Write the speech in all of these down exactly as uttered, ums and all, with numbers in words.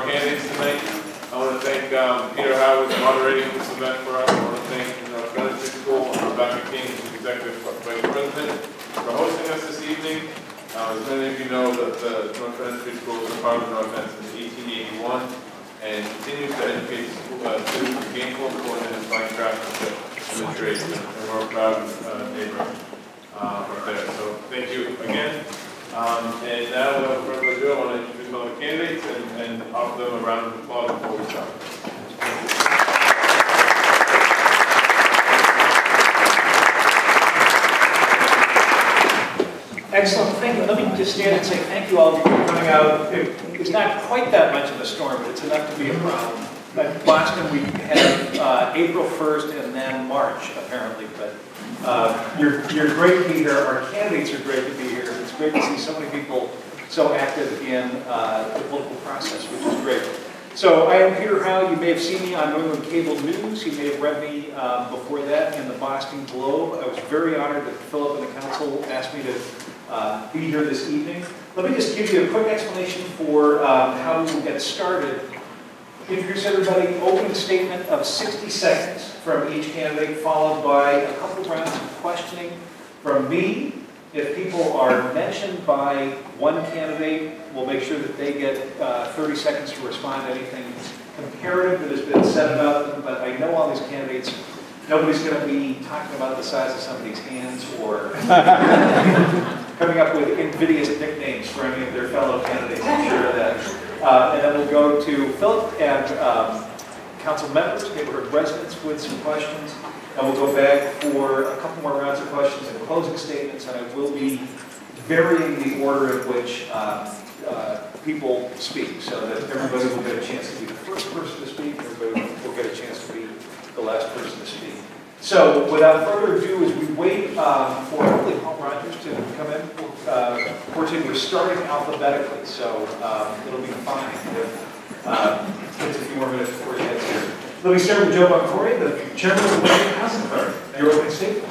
candidates tonight. I want to thank um, Peter Howe for moderating this event for us. I want to thank the North Bennet Street School, Rebecca King, who's Executive Vice President, for hosting us this evening. Uh, as many of you know, that the North Bennet Street School is a part of the North End since eighteen eighty-one and continues to educate uh, students in gainful employment and fine craftsmanship in the trades. And we're a proud uh, neighborhood uh, right there. So thank you again. Um, and now, without further ado, I want to introduce all the candidates and, and offer them a round of applause before we start. Excellent. Thank you. Let me just stand and say thank you all for coming out. It, it's not quite that much of a storm, but it's enough to be a problem. At Boston, we have uh, April first and then March, apparently. But uh, you're, you're great to be here. Our candidates are great to be here. It's great to see so many people so active in uh, the political process, which is great. So I am Peter Howe. You may have seen me on New England Cable News. You may have read me um, before that in the Boston Globe. I was very honored that Philip and the council asked me to uh, be here this evening. Let me just give you a quick explanation for um, how we will get started. Introduce everybody, opening statement of sixty seconds from each candidate, followed by a couple rounds of questioning from me. If people are mentioned by one candidate, we'll make sure that they get uh, thirty seconds to respond to anything comparative that has been said about them. But I know all these candidates, nobody's going to be talking about the size of somebody's hands or coming up with invidious nicknames for any of their fellow candidates. I'm sure of that. Uh, and then we'll go to Philip and um, council members, neighborhood residents with some questions. And we'll go back for a couple more rounds of questions and closing statements, and I will be varying the order in which uh, uh, people speak, so that everybody will get a chance to be the first person to speak, everybody will get a chance to be the last person to speak. So, without further ado, as we wait um, for hopefully Paul Rodgers to come in, uh, unfortunately we're starting alphabetically, so um, it'll be fine if uh, it takes a few more minutes before he gets here. Let me start with Joe Boncore, the chairman of the Winthrop Housing Authority. Your opening statement.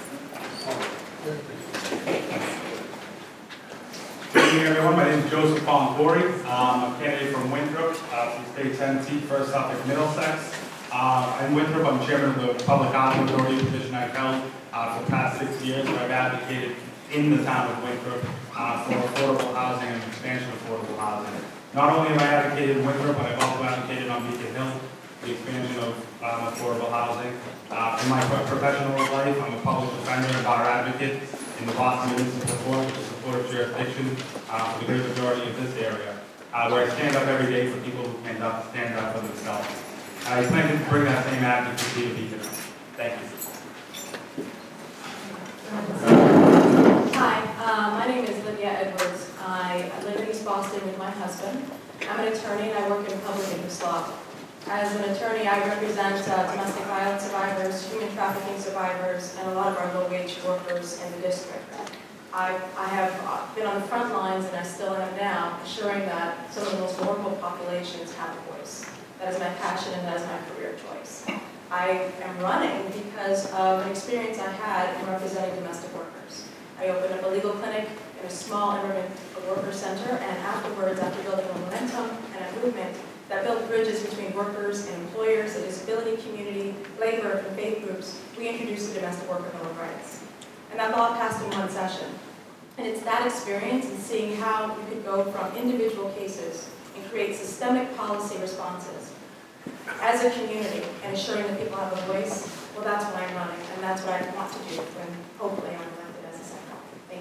Good evening, everyone. My name is Joseph Boncore. Um, I'm a candidate from Winthrop, uh, from State ten seat, First Suffolk and Middlesex. Uh, in Winthrop, I'm chairman of the Public Housing Authority, position I've held uh, for the past six years, where I've advocated in the town of Winthrop uh, for affordable housing and expansion of affordable housing. Not only have I advocated in Winthrop, but I've also advocated on Beacon Hill, the expansion of um, affordable housing. Uh, in my professional life, I'm a public defender and bar advocate in the Boston Municipal Court, which is the court of jurisdiction uh, for the great majority of this area, uh, where I stand up every day for people who can stand up for themselves. I plan to bring that same advocacy to Beacon. Thank you. Hi, uh, my name is Lydia Edwards. I live in East Boston with my husband. I'm an attorney and I work in public interest law. As an attorney, I represent uh, domestic violence survivors, human trafficking survivors, and a lot of our low-wage workers in the district. I, I have been on the front lines, and I still am now, assuring that some of the most vulnerable populations have a voice. That is my passion, and that is my career choice. I am running because of an experience I had in representing domestic workers. I opened up a legal clinic in a small immigrant worker center, and afterwards, after building a momentum and a movement that built bridges between workers and employers, the disability community, labor, and faith groups, we introduced the Domestic Worker Bill of Rights. And that law passed in one session. And it's that experience and seeing how you could go from individual cases and create systemic policy responses as a community and ensuring that people have a voice. Well, that's what I'm running, and that's what I want to do when hopefully I'm elected as a senator. Thank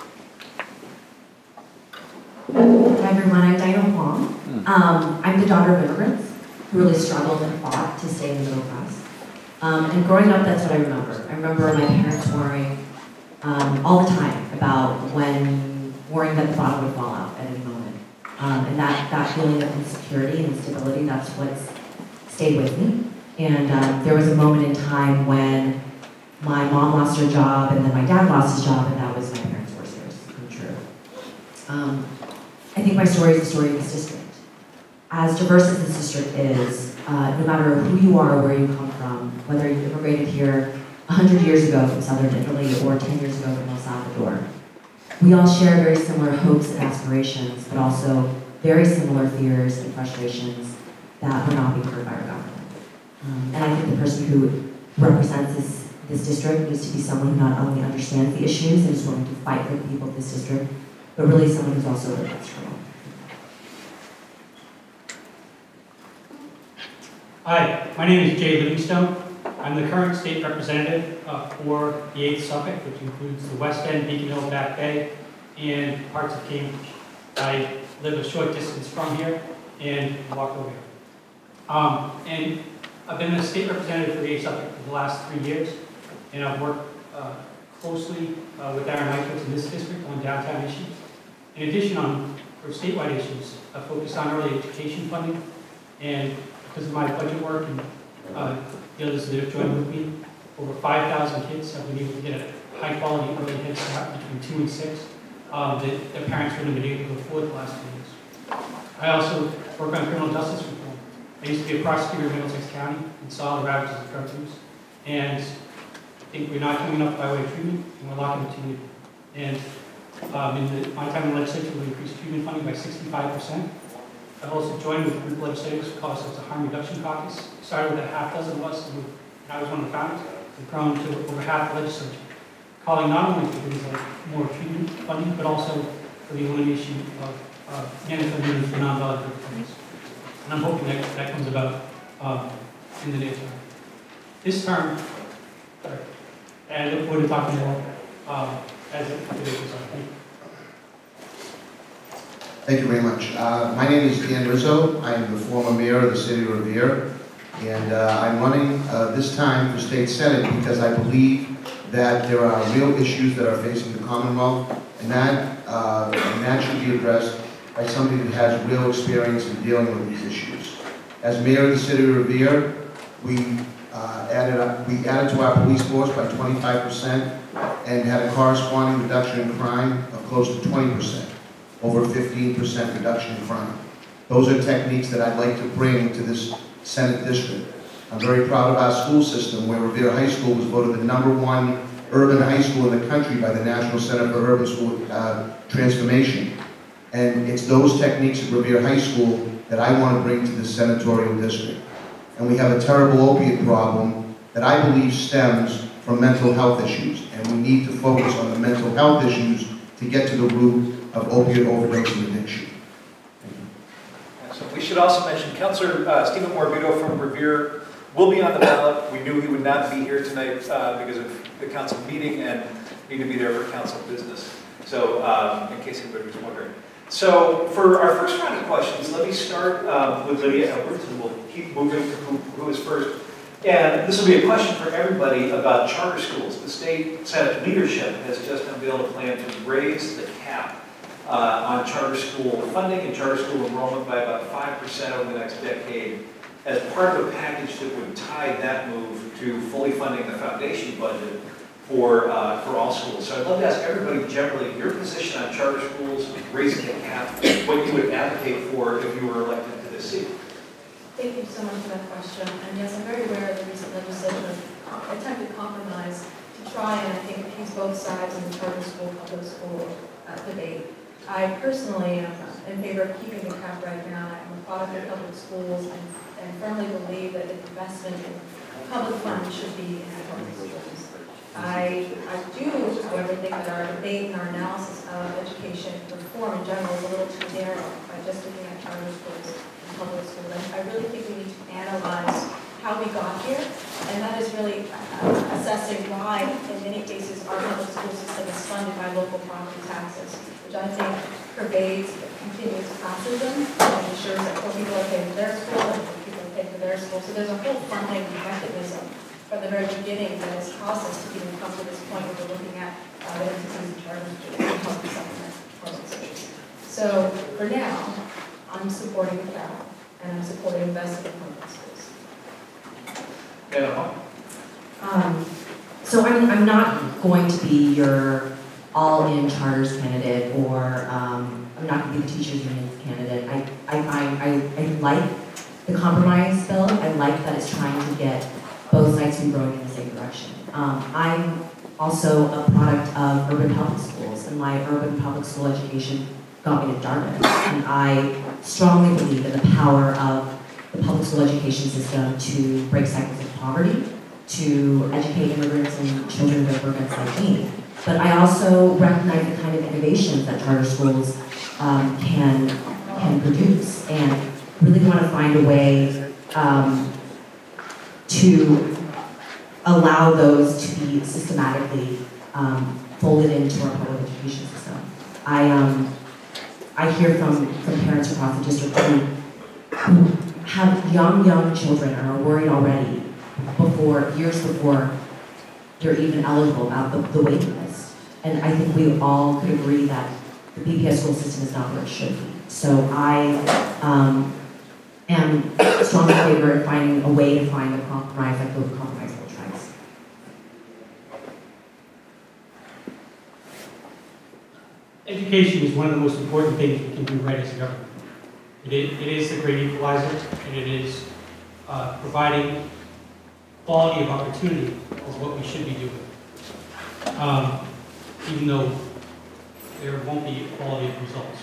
you. Hi everyone, I'm Hwang. Um, I'm the daughter of immigrants who really struggled and fought to stay in the middle class. Um, and growing up, that's what I remember. I remember my parents worrying um, all the time about when, worrying that the bottom would fall out at any moment. Um, and that, that feeling of insecurity and instability, that's what's stayed with me. And um, there was a moment in time when my mom lost her job and then my dad lost his job, and that was my parents' worst fears come true. Um, I think my story is the story of this district. As diverse as this district is, uh, no matter who you are or where you come from, whether you immigrated here one hundred years ago from southern Italy or ten years ago from El Salvador, we all share very similar hopes and aspirations, but also very similar fears and frustrations that were not being heard by our government. Um, and I think the person who represents this, this district needs to be someone who not only understands the issues and is willing to fight for the people of this district, but really someone who's also lived that struggle. Hi, my name is Jay Livingstone. I'm the current state representative uh, for the eighth Suffolk, which includes the West End, Beacon Hill, Back Bay, and parts of Cambridge. I live a short distance from here and walk over here. Um, and I've been a state representative for the eighth Suffolk for the last three years, and I've worked uh, closely uh, with Aaron Eichwitz in this district on downtown issues. In addition, on for statewide issues, I focused on early education funding, and because of my budget work and uh, the others that have joined with me, over five thousand kids have been able to get a high-quality early head start between two and six um, that their parents wouldn't have been able to afford the last two years. I also work on criminal justice reform. I used to be a prosecutor in Middlesex County and saw the ravages of drug use. And I think we're not doing enough by way of treatment, and we're locking the community. And um, in the, my time in the legislature, we increased treatment funding by sixty-five percent. I've also joined with a group of legislators who call ourselves a harm reduction caucus. Started with a half dozen of us, and I was one of the founders. We've grown to over half the legislature, calling not only for things like more treatment funding, but also for the elimination of uh, mandatory for non-violent drug offenders. And I'm hoping that that comes about um, in the near term. This term, sorry, and I look forward to talking more um, as it goes on. Thank you. Thank you very much. Uh, my name is Dan Rizzo. I am the former mayor of the city of Revere, and uh, I'm running uh, this time for state senate because I believe that there are real issues that are facing the Commonwealth, and that, uh, and that should be addressed by somebody that has real experience in dealing with these issues. As mayor of the city of Revere, we uh, added up, we added to our police force by twenty-five percent and had a corresponding reduction in crime of close to twenty percent. Over fifteen percent reduction in crime. Those are techniques that I'd like to bring to this Senate district. I'm very proud of our school system, where Revere High School was voted the number one urban high school in the country by the National Center for Urban School uh, Transformation. And it's those techniques at Revere High School that I want to bring to the senatorial district. And we have a terrible opiate problem that I believe stems from mental health issues. And we need to focus on the mental health issues to get to the root of opiate overdose and addiction. So we should also mention Councilor uh, Steve Mirabito from Revere will be on the ballot. We knew he would not be here tonight uh, because of the council meeting and need to be there for council business. So um, in case anybody was wondering. So for our first round of questions, let me start um, with Lydia Edwards, and we'll keep moving to who, who is first. And this will be a question for everybody about charter schools. The state Senate leadership has just unveiled a plan to raise the cap Uh, on charter school funding and charter school enrollment by about five percent over the next decade as part of a package that would tie that move to fully funding the foundation budget for, uh, for all schools. So I'd love to ask everybody generally your position on charter schools, raising the cap, what you would advocate for if you were elected to this seat. Thank you so much for that question. And yes, I'm very aware of the recent legislation attempted compromise to try and, I think, appease both sides in the charter school, public school uh, debate. I personally am in favor of keeping the cap right now. I'm a product of public schools and, and firmly believe that the investment in public funds should be in the public schools. I, I do, however, think that our debate and our analysis of education reform in general is a little too narrow by just looking at charter schools and public schools. And I really think we need to analyze how we got here, and that is really uh, assessing why, in many cases, our public school system is funded by local property taxes, which I think pervades continuous classism and ensures that poor people are paying for their school and poor people are paying for their school. So there's a whole funding mechanism from the very beginning that has caused us to even come to this point where we're looking at uh, the entities and charters to help supplement public schools. So for now, I'm supporting the cap and I'm supporting investing in public schools. Yeah. Um, so I'm, I'm not going to be your all-in charters candidate, or um, I'm not going to be the teachers union candidate. I, I, I, I, I like the compromise bill. I like that it's trying to get both sides to be going in the same direction. Um, I'm also a product of urban public schools, and my urban public school education got me to Dartmouth. And I strongly believe in the power of the public school education system to break cycles of poverty, to educate immigrants and children of immigrants like me. But I also recognize the kind of innovations that charter schools um, can, can produce, and really want to find a way um, to allow those to be systematically um, folded into our public education system. I, um, I hear from, from parents across the district who, who have young, young children and are worried already before, years before they're even eligible about the, the waiting list. And I think we all could agree that the B P S school system is not where it should be. So I um, am strongly in favor of finding a way to find a compromise that will compromise both tribes. Education is one of the most important things we can do right as a government. It is, it is the great equalizer, and it is uh, providing quality of opportunity is what we should be doing. Um, even though there won't be equality of results.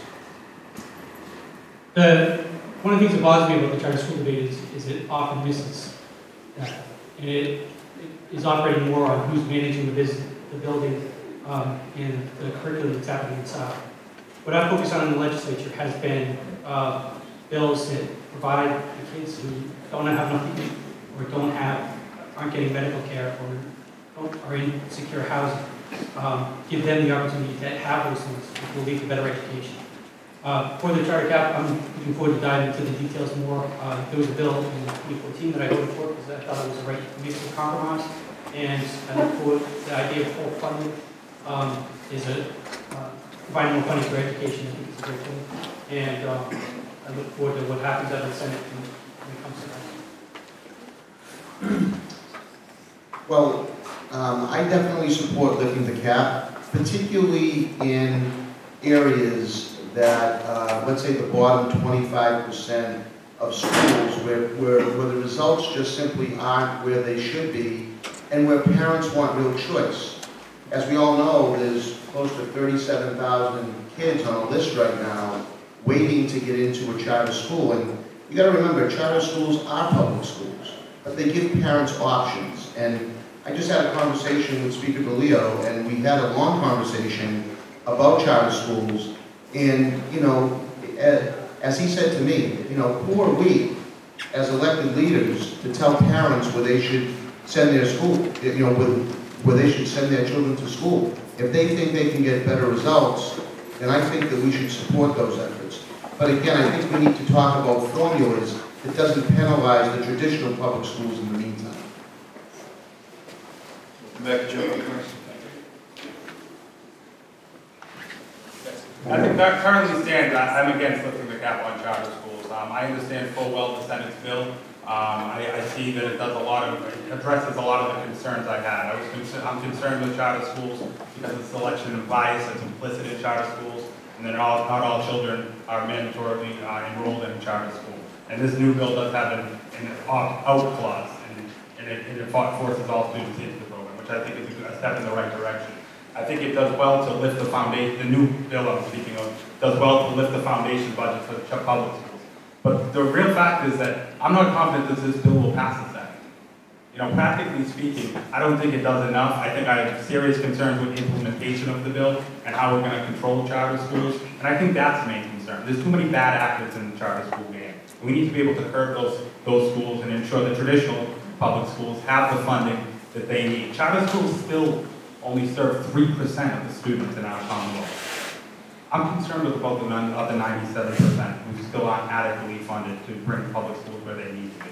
The, one of the things that bothers me about the charter school debate is, is it often misses that. And it, it is operating more on who's managing the business, the building, um, and the curriculum that's happening inside. What I focus on in the legislature has been uh, bills that provide the kids who don't have enough to eat, or don't have, aren't getting medical care, or don't, are in secure housing. Um, give them the opportunity to have those things, which will lead to better education. Uh, for the charter cap, I'm looking forward to diving into the details more. Uh, there was a bill in twenty fourteen that I voted for because I thought it was the right mix of compromise, and I look forward to the idea of full funding. Um, is a uh, providing more funding for education. I think it's a great thing, and um, I look forward to what happens out of the Senate when it comes to that. Well, um, I definitely support lifting the cap, particularly in areas that, uh, let's say the bottom twenty-five percent of schools where, where, where the results just simply aren't where they should be, and where parents want real choice. As we all know, there's close to thirty-seven thousand kids on a list right now waiting to get into a charter school. And you got to remember, charter schools are public schools, but they give parents options. And I just had a conversation with Speaker DeLeo, and we had a long conversation about charter schools. And, you know, as he said to me, you know, who are we as elected leaders to tell parents where they should send their school, you know, where, where they should send their children to school? If they think they can get better results, then I think that we should support those efforts. But again, I think we need to talk about formulas that doesn't penalize the traditional public schools in the meantime. Back to Joe. I think that currently stands, I- I'm against lifting the cap on charter schools. Um, I understand full well the Senate's bill. Um, I, I see that it does a lot of, it addresses a lot of the concerns I had. I was concerned, I'm concerned with charter schools because of the selection and bias that's implicit in charter schools, and then all, not all children are mandatorily uh, enrolled in a charter school. And this new bill does have an, an opt-out clause, and, and it, it forces all students into the program, which I think is a step in the right direction. I think it does well to lift the foundation, the new bill I'm speaking of, does well to lift the foundation budget for the public schools. But the real fact is that I'm not confident that this bill will pass the Senate. You know, practically speaking, I don't think it does enough. I think I have serious concerns with implementation of the bill and how we're going to control charter schools. And I think that's the main concern. There's too many bad actors in the charter school game. We need to be able to curb those, those schools and ensure that traditional public schools have the funding that they need. Charter schools still only serve three percent of the students in our Commonwealth. I'm concerned with about the other ninety-seven percent who still aren't adequately funded to bring public schools where they need to be.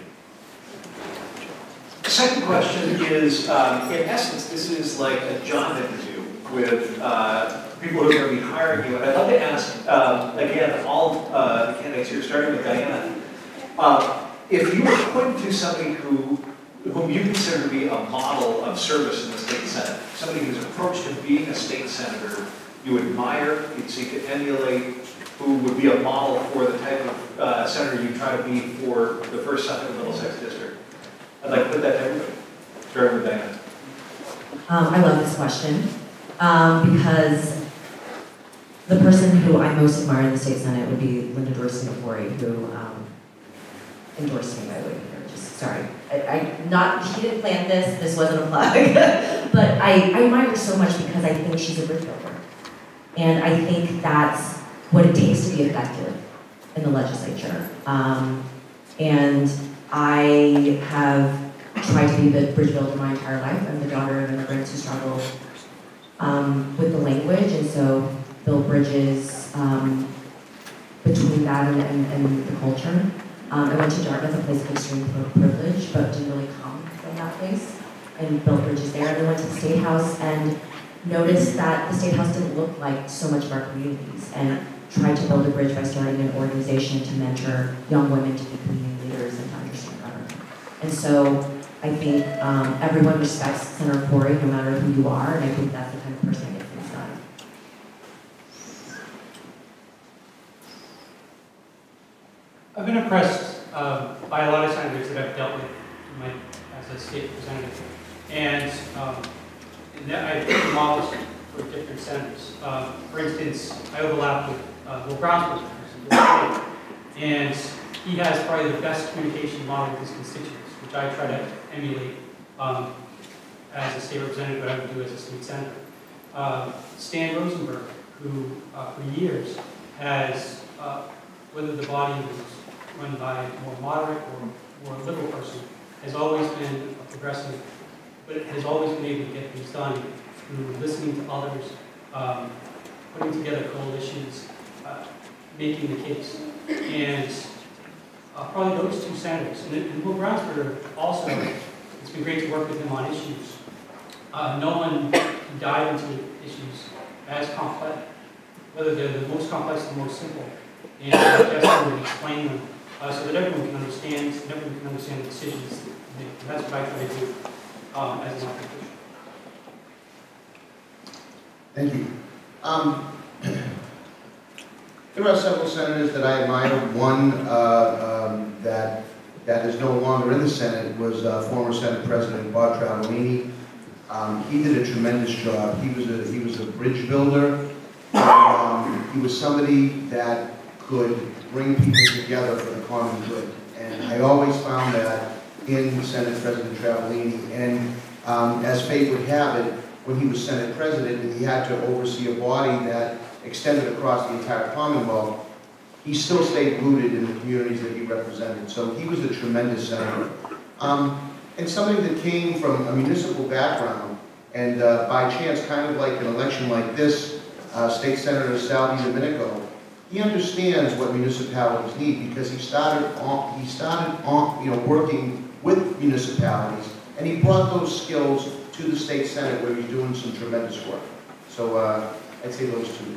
The second question is, um, in essence, this is like a job interview with uh, people who are going to be hiring you. And I'd love to ask, um, again, all uh, the candidates here, starting with Diana, uh, if you were put to somebody who whom you consider to be a model of service in the state senate, somebody whose approach to being a state senator you admire, you'd seek to emulate, who would be a model for the type of uh, senator you try to be for the First Suffolk and Middlesex district? I'd like to put that to everybody, starting with Diana. Um, I love this question um, because the person who I most admire in the state senate would be Linda Dorsey-Napoli, who um, endorsed me, by the way. Just sorry, I, I not she didn't plan this. This wasn't a plug, but I, I admire her so much because I think she's a bridge builder, and I think that's what it takes to be effective in the legislature. Um, and I have tried to be a bridge builder my entire life. I'm the daughter of immigrants who struggle um, with the language, and so build bridges um, between that and, and, and the culture. Um, I went to Dartmouth, a place of extreme privilege, but didn't really come from that place, and built bridges there. And then went to the State House and noticed that the State House didn't look like so much of our communities, and tried to build a bridge by starting an organization to mentor young women to be community leaders and to understand government. And so I think um, everyone respects Senator Corey, no matter who you are, and I think that's the kind of person I get things done. I've been impressed uh, by a lot of senators that I've dealt with in my, as a state representative. And, um, and that I've been models for different senators. Uh, for instance, I overlap with uh, Will Brown's person, and he has probably the best communication model with his constituents, which I try to emulate um, as a state representative, but I would do as a state senator. Uh, Stan Rosenberg, who uh, for years has, uh, whether the body was run by a more moderate or more liberal person, has always been a progressive, but has always been able to get things done through listening to others, um, putting together coalitions, uh, making the case. And uh, probably those two senators. And, and Will Brownsburg also, it's been great to work with him on issues. Uh, no one can dive into issues as complex, whether they're the most complex or the most simple, and just to explain them uh, so that everyone can understand, and everyone can understand the decisions they make. And that's what I try to do um, as an official. Thank you. Um, there are several senators that I admire. One uh, um, that that is no longer in the Senate was uh, former Senate President Bob Travolini. Um, he did a tremendous job. He was a he was a bridge builder. And, um, he was somebody that could bring people together for the common good. And I always found that in Senate President Travolini. And um, as fate would have it, when he was Senate President and he had to oversee a body that extended across the entire Commonwealth, he still stayed rooted in the communities that he represented. So he was a tremendous senator. Um, and somebody that came from a municipal background, and uh, by chance, kind of like an election like this, uh, State Senator Sal Domenico, he understands what municipalities need because he started on, he started on, you know, working with municipalities, and he brought those skills to the State Senate where he's doing some tremendous work. So uh, I'd say those two.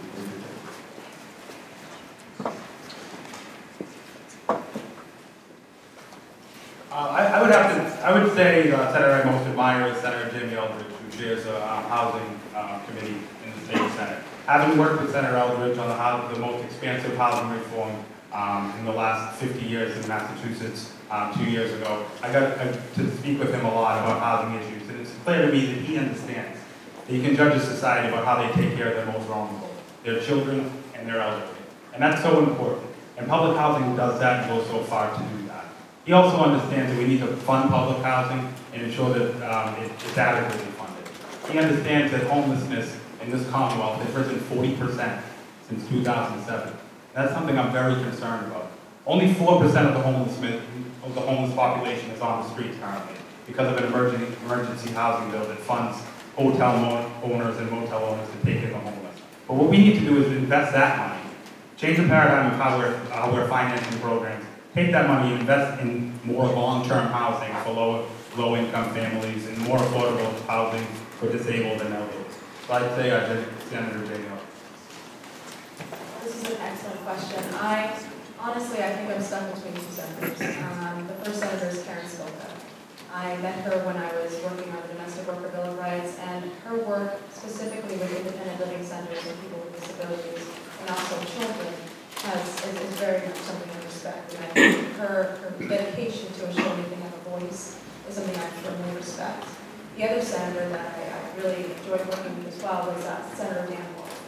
Uh, I, I would have to, I would say the senator I most admire is Senator Jimmy Eldridge, who chairs the uh, housing uh, committee in the state Senate. Having worked with Senator Eldridge on the, house, the most expansive housing reform um, in the last fifty years in Massachusetts, um, two years ago, I got uh, to speak with him a lot about housing issues, and it's clear to me that he understands that you can judge a society about how they take care of their most vulnerable, their children and their elderly, and that's so important. And public housing does that and goes so far to do that. He also understands that we need to fund public housing and ensure that um, it, it's adequately funded. He understands that homelessness in this Commonwealth has risen forty percent since two thousand seven. That's something I'm very concerned about. Only four percent of the homeless of the homeless population is on the streets currently because of an emergency, emergency housing bill that funds hotel owners and motel owners to take in the homeless. But what we need to do is invest that money, change the paradigm of how we're, how we're financing programs, take that money and invest in more long-term housing for low, low-income families and more affordable housing for disabled and elderly. So I'd say I did Senator J. This is an excellent question. I, honestly, I think I'm stuck between two senators. Um, the first senator is Karen Spilka. I met her when I was working on the Domestic Worker Bill of Rights, and her work specifically with independent living centers and people with disabilities, and also children, has, is, is very much something I respect. And I think her, her dedication to ensuring they have a voice is something I firmly respect. The other senator that I, I really enjoyed working with as well was uh, Senator Dan Rizzo.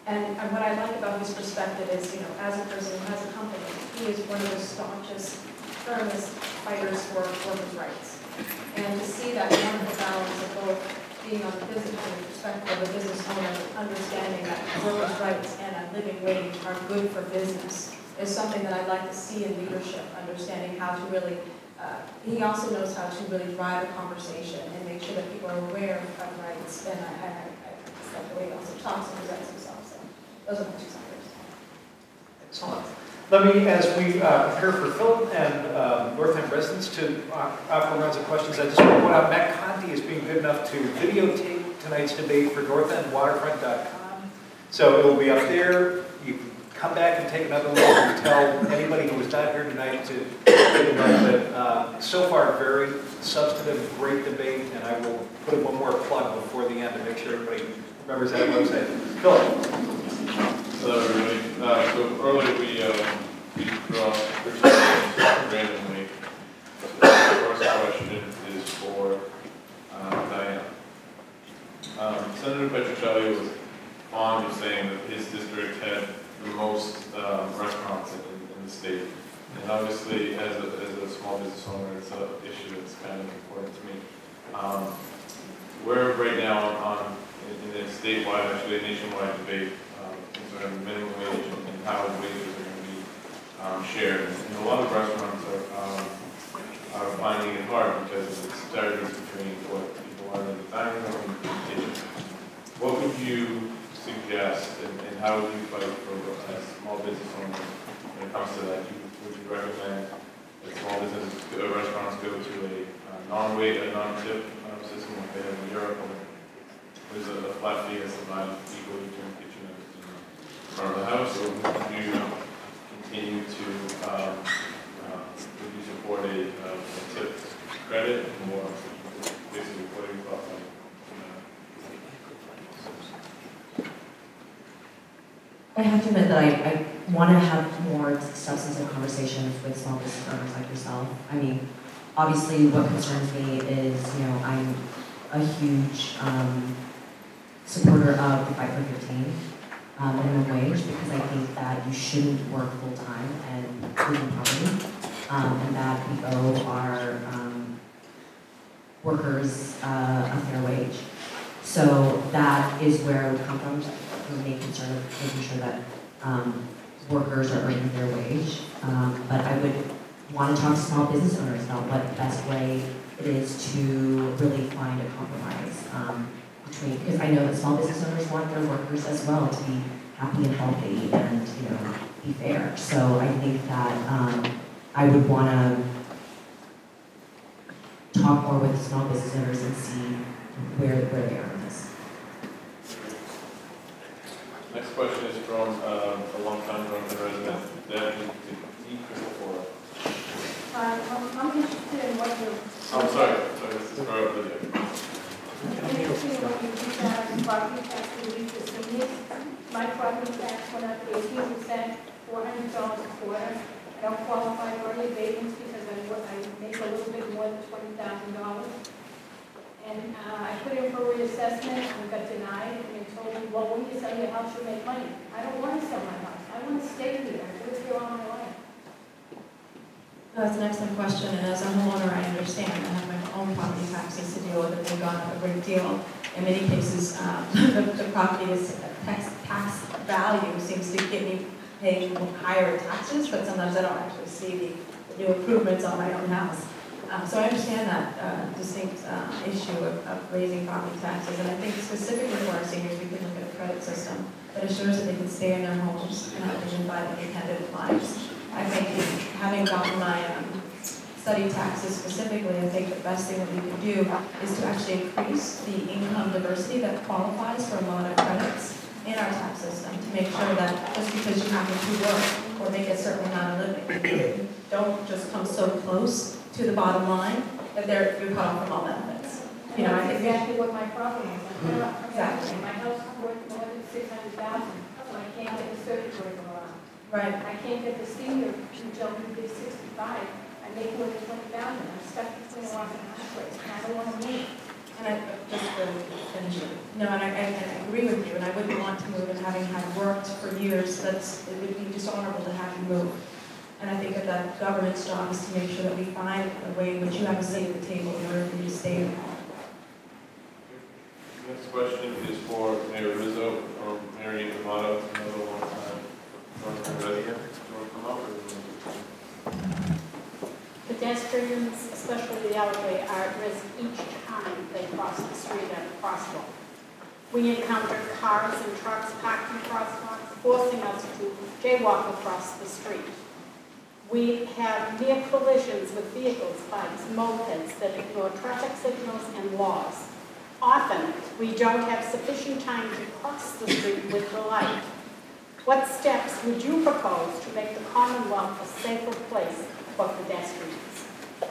And, and what I like about his perspective is, you know, as a person who has a company, he is one of the staunchest, firmest fighters for workers' rights. And to see that wonderful balance of both being on the business from the perspective of a business owner, understanding that workers' rights and a living wage are good for business is something that I'd like to see in leadership, understanding how to really, uh, he also knows how to really drive a conversation and make sure that people are aware of rights. And I, I, I just like the way he also talks and presents himself. So those are my two senators. Excellent. Let me, as we uh, prepare for Philip and um, North End residents to uh, offer rounds of questions, I just want to point out Matt Conti is being good enough to videotape tonight's debate for North End Waterfront dot com. So it will be up there. You can come back and take another look and tell anybody who was not here tonight to take a look. But uh, so far, very substantive, great debate, and I will put in one more plug before the end to make sure everybody remembers that website. Philip. Hello, everybody. Uh, so earlier we uh, we draw pictures randomly. So the first question is for uh, Diane. Um, Senator Petruccelli was fond of saying that his district had the most um, restaurants in, in the state, and obviously, as a, as a small business owner, it's an issue that's kind of important to me. Um, we're right now on in, in a statewide, actually a nationwide debate. Concerning minimum wage and how wages are going to be um, shared. And a lot of restaurants are, um, are finding it hard because of the disparities between what people are in the dining room and the kitchen. What would you suggest and, and how would you fight for as small business owners when it comes to that? You, would you recommend that small business uh, restaurants go to a uh, non-wage, a non-tip um, system like they have in Europe, or there's a, a flat fee that's divided equally between kitchen and front of the house, or would you continue to um, uh, would you support a, uh, a tip credit, or basically what are your thoughts on that? I have to admit that I, I want to have more substantive conversations with small business owners like yourself. I mean, obviously what concerns me is, you know, I'm a huge um, supporter of the fight for fifteen. Um, minimum wage, because I think that you shouldn't work full-time and live in poverty, um, and that we owe our um, workers uh, a fair wage. So that is where I would come from, the main concern of making sure that um, workers are earning their wage. Um, but I would want to talk to small business owners about what the best way it is to really find a compromise. Um, Because I know that small business owners want their workers as well to be happy and healthy and, you know, be fair. So I think that um, I would want to talk more with small business owners and see where where they are in this. Next question is from um, a long-time North End resident, Deputy D. Christopher. Um, I'm interested in what you. I'm sorry, sorry, this is for Lydia. I'm interested in what you do about property tax relief for seniors. My property tax went up eighteen percent, four hundred dollars a quarter. I don't qualify for any abatements because I, I make a little bit more than twenty thousand dollars. And uh, I put in for reassessment and got denied. And they told me, well, when you sell your house, you make money. I don't want to sell my house. I want to stay here. I live here all my life. That's an excellent question, and as a homeowner, I understand. I have my own property taxes to deal with, and they've gone up a great deal. In many cases, um, the, the property is tax, tax value seems to get me paying higher taxes, but sometimes I don't actually see the, the new improvements on my own house. Um, so I understand that uh, distinct uh, issue of, of raising property taxes, and I think specifically for our seniors, we can look at a credit system that assures that they can stay in their homes and not live by independent lives. I think having gotten my um, study taxes specifically, I think the best thing that we can do is to actually increase the income diversity that qualifies for a lot of credits in our tax system to make sure that just because you happen to work or make a certain amount of living, you don't just come so close to the bottom line that they're, you're cut off from all benefits. You know, I think exactly what my problem is. Mm-hmm. Exactly. My house is worth more than six hundred thousand dollars, so I can't get the circuit breaker on. Right. I can't get the senior until we get sixty-five. I make more than twenty thousand dollars. I'm stuck between a rock and a hard place, and I don't want to move. And And I, just to finish it, no, and I, and I agree with you, and I wouldn't want to move, and having had worked for years, that's, it would be dishonorable to have you move. And I think that the government's job is to make sure that we find a way in which you have a seat at the table in order for you to stay. Next question is for Mayor Rizzo or Mary Amato. Another one. Uh, ready? Do you want to come up? Or Pedestrians, especially the elderly, are at risk each time they cross the street at a crosswalk. We encounter cars and trucks packed in crosswalks, forcing us to jaywalk across the street. We have near collisions with vehicles, bikes, mopeds that ignore traffic signals and laws. Often, we don't have sufficient time to cross the street with the light. What steps would you propose to make the Commonwealth a safer place for pedestrians?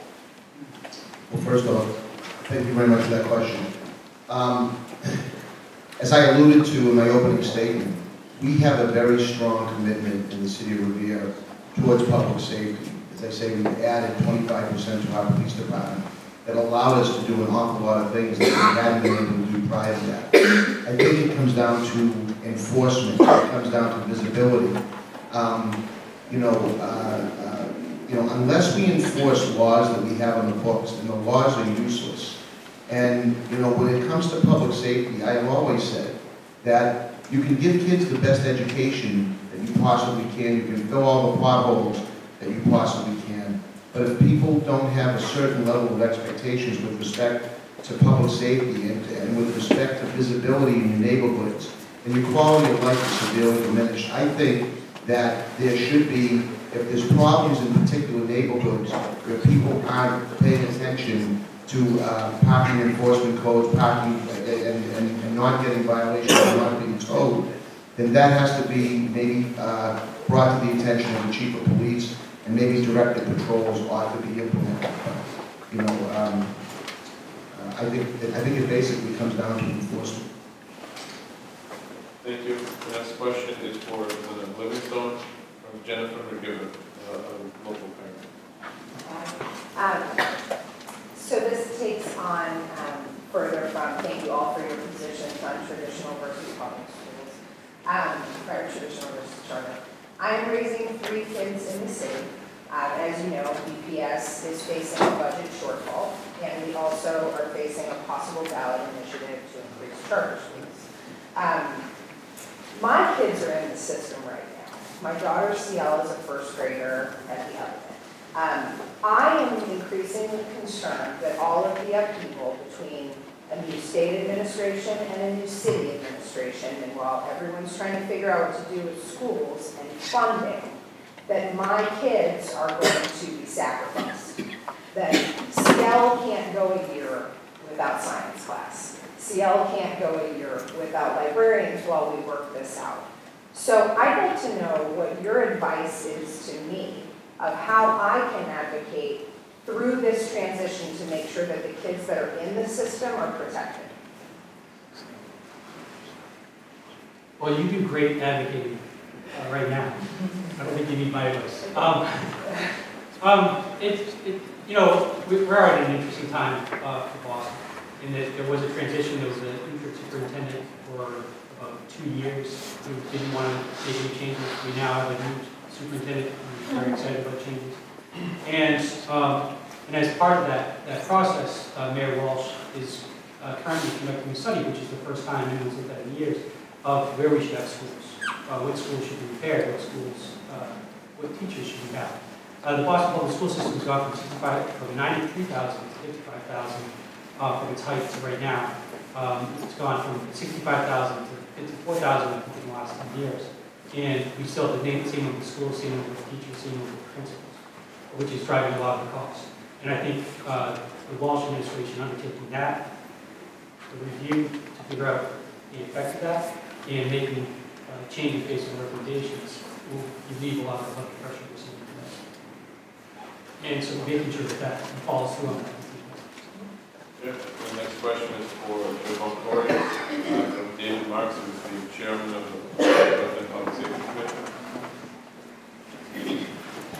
Well, first off, thank you very much for that question. Um, as I alluded to in my opening statement, we have a very strong commitment in the city of Revere towards public safety. As I say, we've added twenty-five percent to our police department that allowed us to do an awful lot of things that we hadn't been able to do prior to that. I think it comes down to enforcement. It comes down to visibility. Um, you know, uh, uh, you know, unless we enforce laws that we have on the books, then the laws are useless. And you know, when it comes to public safety, I have always said that you can give kids the best education that you possibly can. You can fill all the potholes that you possibly can. But if people don't have a certain level of expectations with respect to public safety and, and with respect to visibility in your neighborhoods, and your quality of life is severely diminished, I think that there should be, if there's problems in particular neighborhoods where people aren't paying attention to uh, parking enforcement codes, parking and, and, and not getting violations and not being towed, then that has to be maybe uh, brought to the attention of the chief of police, and maybe directed patrols ought to be implemented. You know, um, uh, I think I think it basically comes down to enforcement. Thank you. The next question is for Representative Livingstone from Jennifer McGibbon, uh, a local parent. Um, so this takes on um, further from, thank you all for your positions on traditional versus public schools, um, or traditional versus charter. I'm raising three kids in the city. Uh, as you know, B P S is facing a budget shortfall, and we also are facing a possible ballot initiative to increase charter schools. Um, my kids are in the system right now. My daughter C L is a first grader at the Element. Um, I am increasingly concerned that all of the upheaval between a new state administration and a new city administration, and while everyone's trying to figure out what to do with schools and funding, that my kids are going to be sacrificed. That C L can't go a year without science class. C L can't go a year without librarians while we work this out. So I'd like to know what your advice is to me of how I can advocate through this transition to make sure that the kids that are in the system are protected. Well, you do great advocating uh, right now. I don't think you need my advice. Um, um, it, it, you know, we're at an interesting time uh, for Boston, in that there was a transition. There was an interim superintendent for about two years who didn't want to make any changes. We now have a new superintendent who's very excited about changes. And, um, and as part of that, that process, uh, Mayor Walsh is uh, currently conducting a study, which is the first time anyone's looked at in years, of where we should have schools, uh, what schools should be repaired, what schools, uh, what teachers should we have. Uh, the Boston Public School System has gone from sixty-five, from ninety-three thousand to fifty-five thousand uh, from its height to right now. Um, it's gone from sixty-five thousand to fifty-four thousand in the last ten years. And we still have the same with the schools, same with the teachers, same with the principals, which is driving a lot of the costs. And I think uh, the Walsh administration undertaking that, the review to figure out the effect of that, and making uh, changes based on recommendations will relieve a lot of the budget pressure we're seeing today. And so making sure that that follows through on that. Yeah. The next question is for Joseph Boncore, uh, from David Marks, who is the chairman of the President Public Safety Commission.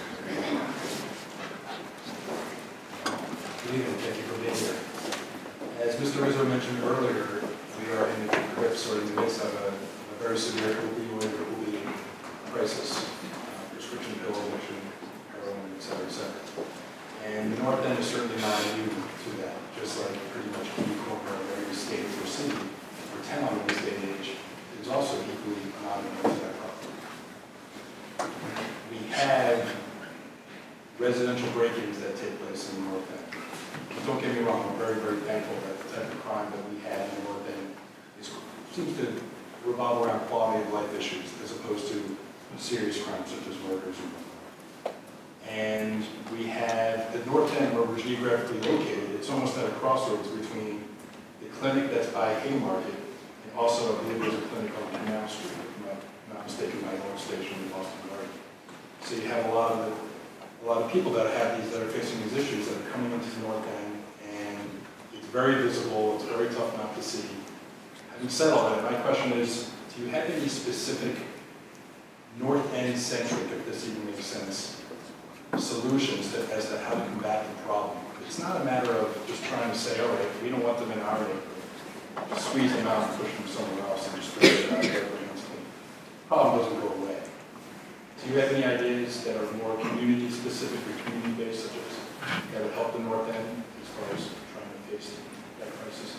Good evening, thank you for being here. As Mister Rizzo mentioned earlier, we are in the grips or in the midst of a, a very severe opioid crisis, uh, prescription pill addiction, heroin, et cetera, et cetera. And the North End is certainly not immune to that, just like pretty much any corner of every state or city or town in this day and age is also equally not immune to that problem. We have residential break-ins that take place in the North End. But don't get me wrong, I'm very, very thankful that the type of crime that we have in the North End is, seems to revolve around quality of life issues as opposed to serious crimes such as murders and whatnot. And we have the North End, where we're geographically located, it's almost at a crossroads between the clinic that's by Haymarket and also, I believe there's a clinic on Canal Street, if I'm not, not mistaken, by North Station in Boston Garden. So you have a lot of the, a lot of people that have these, that are facing these issues that are coming into the North End, and it's very visible, it's very tough not to see. Having said all that, my question is, do you have any specific North End centric, if this even makes sense, solutions that, as to how to combat the problem? It's not a matter of just trying to say, all right, we don't want them in our neighborhood, just squeeze them out and push them somewhere else and just throw it out there. The problem doesn't go away. Do you have any ideas that are more community specific or community based, such as that would help the North End as far as trying to face that crisis?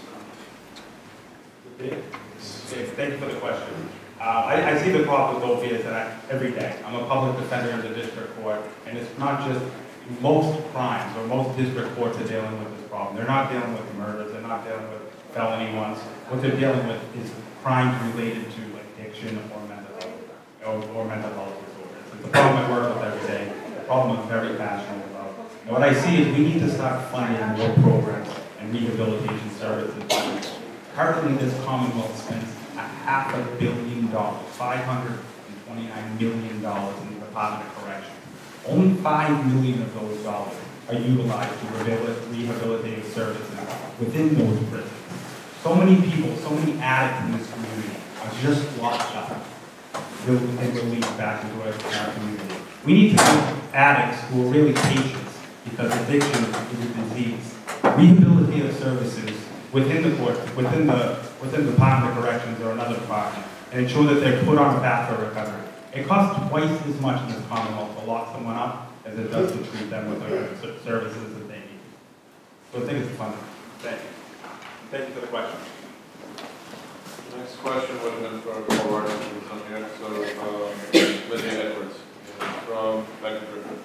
Thank you for the question. Uh, I, I see the problem with opiates every day. I'm a public defender in the district court, and it's not just most crimes or most district courts are dealing with this problem. They're not dealing with murders. They're not dealing with felony ones. What they're dealing with is crimes related to addiction or mental health or, or mental health disorders. It's a problem I work with every day. A problem I'm very passionate about. And what I see is we need to start funding more programs and rehabilitation services. Currently, this Commonwealth spends a half a billion dollars, five hundred twenty-nine million dollars in the Department of Corrections. Only five million of those dollars are utilized to rehabilitative services within those prisons. So many people, so many addicts in this community are just locked up and released back into our community. We need to help addicts who are really patients, because addiction is a disease. Rehabilitative services within the court, within the within the Department of Corrections or another department, and ensure that they're put on a path for recovery. It costs twice as much in this Commonwealth to lock someone up as it does to treat them with the services that they need. So I think it's fun. Thank you. Thank you for the question. Next question would have been from Paul Rodgers, who's on here. So, um, Lydia Edwards from Rebecca Griffin.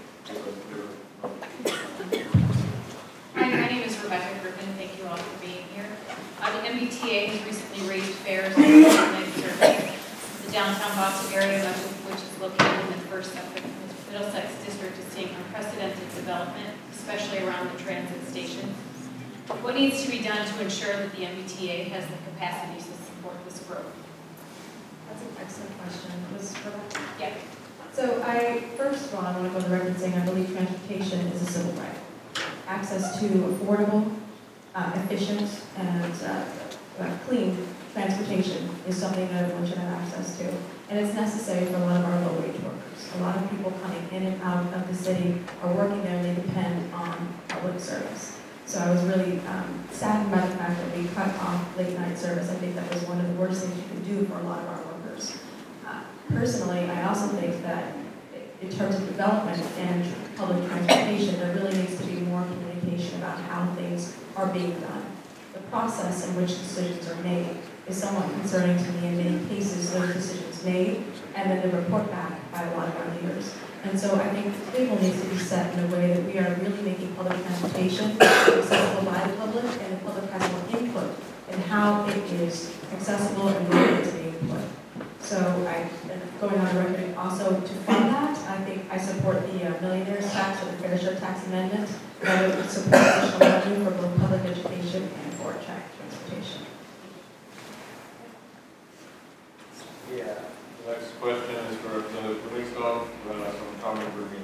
Hi, my name is Rebecca Griffin. Thank you all for being here. Uh, the M B T A has recently raised fares on the downtown Boston area, much of which is located in the First Suffolk and Middlesex district, is seeing unprecedented development, especially around the transit stations. What needs to be done to ensure that the M B T A has the capacity to support this growth? That's an excellent question. Was Rebecca? Yeah. So I, first of all, I want to go to the record saying I believe transportation is a civil right. Access to affordable, uh, efficient, and uh, uh, clean transportation is something that everyone should have access to. And it's necessary for a lot of our low-wage workers. A lot of people coming in and out of the city are working there and they depend on public service. So I was really um, saddened by the fact that we cut off late-night service. I think that was one of the worst things you can do for a lot of our workers. Uh, personally, I also think that in terms of development and public transportation, there really needs to be more communication about how things are being done. The process in which decisions are made is somewhat concerning to me. In many cases, those decisions made, and then the report back by a lot of our leaders. And so I think the table needs to be set in a way that we are really making public transportation accessible by the public, and the public has more input in how it is accessible and where it is being put. So I, going on record, also to fund that, I think I support the uh, millionaire's tax or the fair share tax amendment. I would support additional revenue for both public education and for track transportation. Yeah. The next question is for Representative Livingstone uh, from Congress Revere.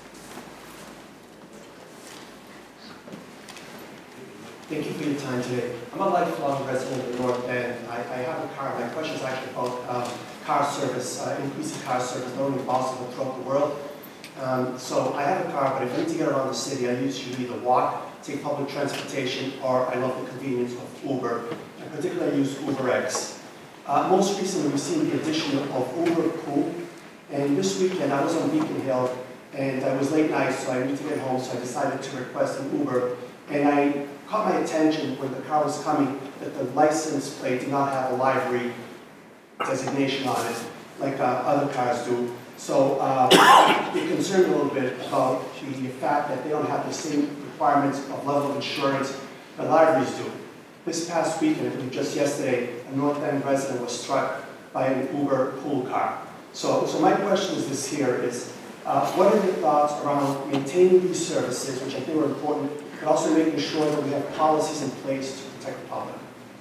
Thank you for your time today. I'm a lifelong resident of the North End. I, I have a car. My question is actually about um, car service, uh, increasing car service, not only in Boston but throughout the world. Um, so I have a car, but if I need to get around the city, I usually either walk, take public transportation, or I love the convenience of Uber. In particular, I use UberX. Uh, most recently, we've seen the addition of Uber Pool. And this weekend, I was on Beacon Hill, and I was late night, so I need to get home, so I decided to request an Uber. And I caught my attention when the car was coming that the license plate did not have a livery designation on it, like uh, other cars do. So uh, it concerned me a little bit about the fact that they don't have the same requirements of level of insurance that liveries do. This past weekend, I believe just yesterday, a North End resident was struck by an Uber pool car. So, so my question is this here is, uh, what are your thoughts around maintaining these services, which I think are important, but also making sure that we have policies in place to protect the public?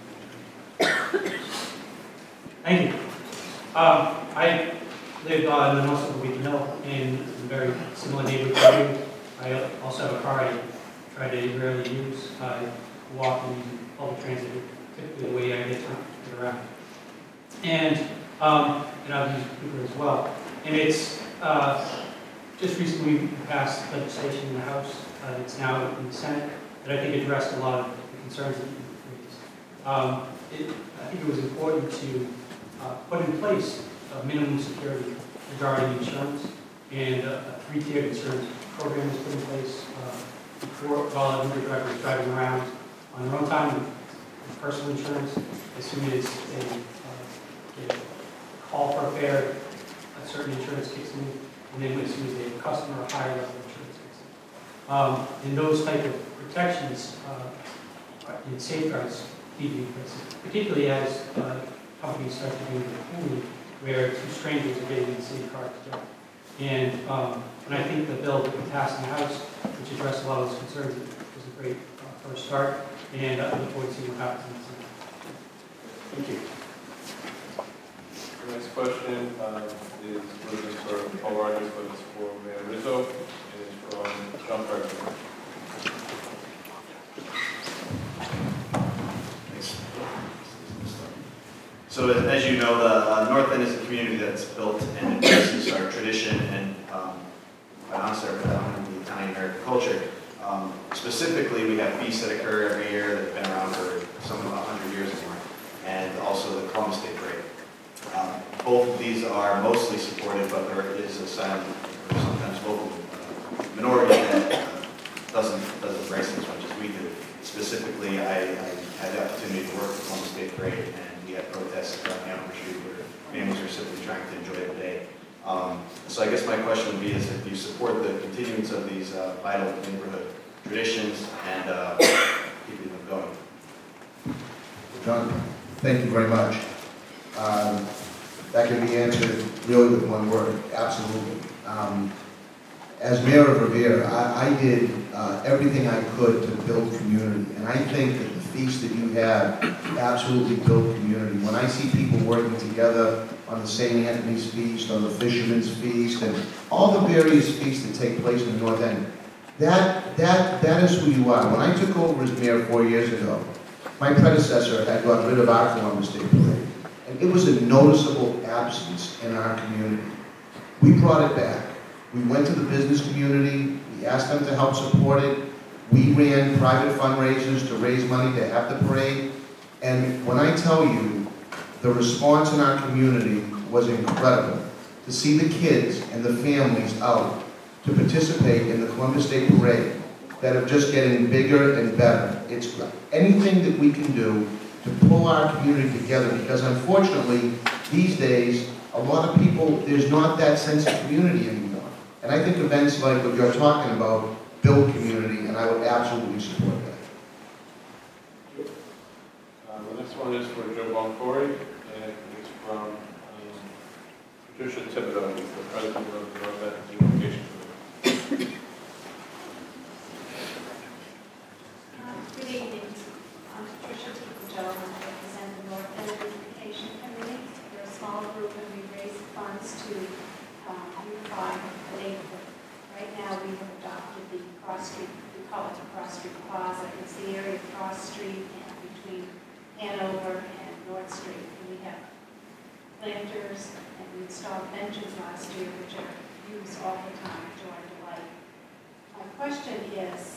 Thank you. Um, I live uh, in the North Suffolk Beacon Hill in a very similar neighborhood to you. I also have a car I try to rarely use. I walk and use public transit, typically the way I get to get around. And, um, and I've used Uber as well. And it's, uh, just recently we passed legislation in the House, uh, it's now in the Senate, that I think addressed a lot of the concerns that you raised. Um, it, I think it was important to uh, put in place a minimum security regarding insurance, and a, a three-tiered insurance program was put in place uh, before while Uber drivers driving around on their own time with personal insurance. As soon as they uh, get a call for a fare, a certain insurance kicks in, and then as soon as they have a customer, a higher level of insurance kicks in. Um, and those type of protections uh, and safeguards need to be in place, particularly as uh, companies start to do the pooling, where two strangers are getting in the same car together. And, um, and I think the bill that we passed in the House, which addressed a lot of those concerns, was a great uh, first start, and I look forward to seeing what happens in the Senate. Thank you. The next question uh, is written for Paul Rodgers, but it's for Mayor Rizzo, and it's from John Ferguson. So as you know, the uh, North End is a community that's built and embraces our tradition and, um, quite honestly, our predominantly Italian-American culture. Um, specifically, we have feasts that occur every year that have been around for some of one hundred years or more, and also the Columbus Day Parade. Um, both of these are mostly supported, but there is a silent, or sometimes vocal uh, minority that uh, doesn't, doesn't embrace it as much as we do. Specifically, I, I had the opportunity to work with Columbus Day Parade, and we had protests around Hanover Street where families are simply trying to enjoy the day. Um, so I guess my question would be is if you support the continuance of these uh, vital neighborhood traditions and uh, keeping them going. John, thank you very much. Um, that can be answered really with one word, absolutely. Um, as mayor of Revere, I, I did uh, everything I could to build community, and I think that the feast that you have absolutely built community. When I see people working together on the Saint Anthony's Feast, on the Fisherman's Feast, and all the various feasts that take place in the North End, that, that, that is who you are. When I took over as mayor four years ago, my predecessor had got rid of our Columbus Day Parade, and it was a noticeable absence in our community. We brought it back. We went to the business community, we asked them to help support it. We ran private fundraisers to raise money to have the parade. And when I tell you, the response in our community was incredible. To see the kids and the families out to participate in the Columbus Day Parade that are just getting bigger and better. It's anything that we can do to pull our community together, because unfortunately, these days, a lot of people, there's not that sense of community anymore. And I think events like what you're talking about build community, and I would absolutely support that. Uh, the next one is for Joe Boncore, and it's from um, Patricia Thibodeau, who's the president of the North End Communication Committee. Uh, good evening. I'm Patricia Thibodeau, and I represent the North End Communication Committee. We're a small group, and we raise funds to um, unify the neighborhood. Right now, we have adopted the cross street, we call it the cross street plaza. It's the area of Cross Street and between Hanover and North Street. And we have planters, and we installed benches last year, which are use all the time to our delight. My question is,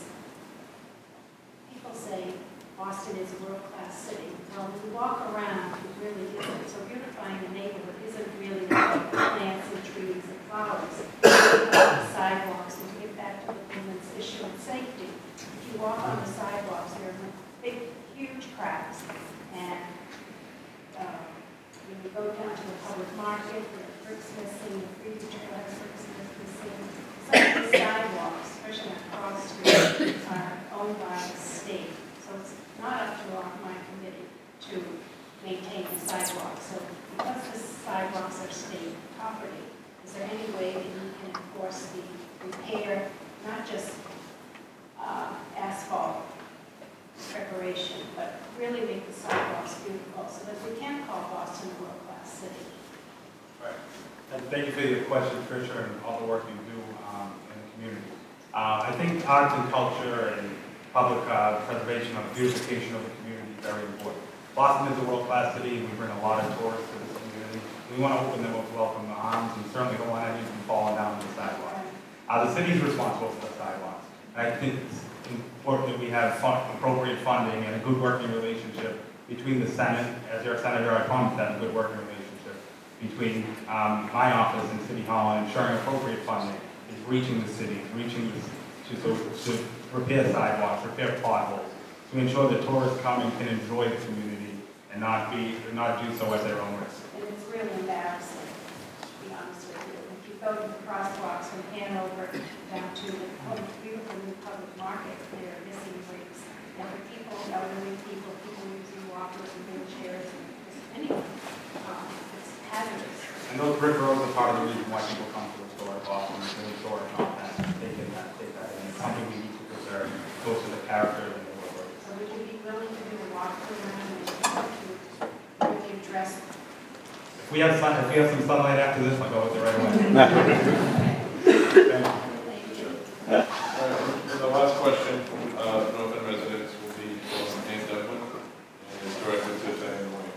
people say Boston is a world-class city. Well, when you walk around, it really isn't. So beautifying the neighborhood isn't really about plants and trees and flowers. It's about the sidewalks, and to get back to the women's issue of safety. If you walk on the sidewalks, there are big, huge cracks. And uh, when you go down to the public market, there are bricks missing, the free trailer has bricks missing. Some of the sidewalks, especially on Cross Street, are owned by the state. So it's not up to our, my committee to maintain the sidewalks. So because the sidewalks are state property, is there any way that you can enforce the repair, not just uh, asphalt preparation, but really make the sidewalks beautiful so that we can call Boston a world-class city? Right. And thank you for your question, Tricia, and all the work you do um, in the community. Uh, I think arts and culture and public uh, preservation of beautification of the community is very important. Boston is a world-class city. We bring a lot of tourists to this community. We want to open them with welcome arms and certainly don't want anyone from falling down the sidewalk. Uh, the city is responsible for the sidewalks. And I think it's important that we have fun, appropriate funding and a good working relationship between the Senate, as your Senator, I promise that a good working relationship between um, my office and City Hall and ensuring appropriate funding is reaching the city, reaching the, to, so, to repair sidewalks, repair potholes, to ensure that tourists coming can enjoy the community and not be, not do so at their own risk. And it's really embarrassing, to be honest with you. If you go to the crosswalks from Hanover down to the beautiful new public market, there are missing bricks. And for people, elderly people, people using walkers and wheelchairs, and just anyone, um, it's hazardous. And those brick roads are part of the reason why people come to the store at Boston, to enjoy and all that, taking that, take that in. It's something we need to preserve, close to the character of the neighborhood. So would you be willing to do a walk around and to really address? If we have sun, if we have some sunlight after this, I'll go with it right away. All right, so the last question from uh, North End residents will be from Ann Devlin, and it's directed to Diane Hwang.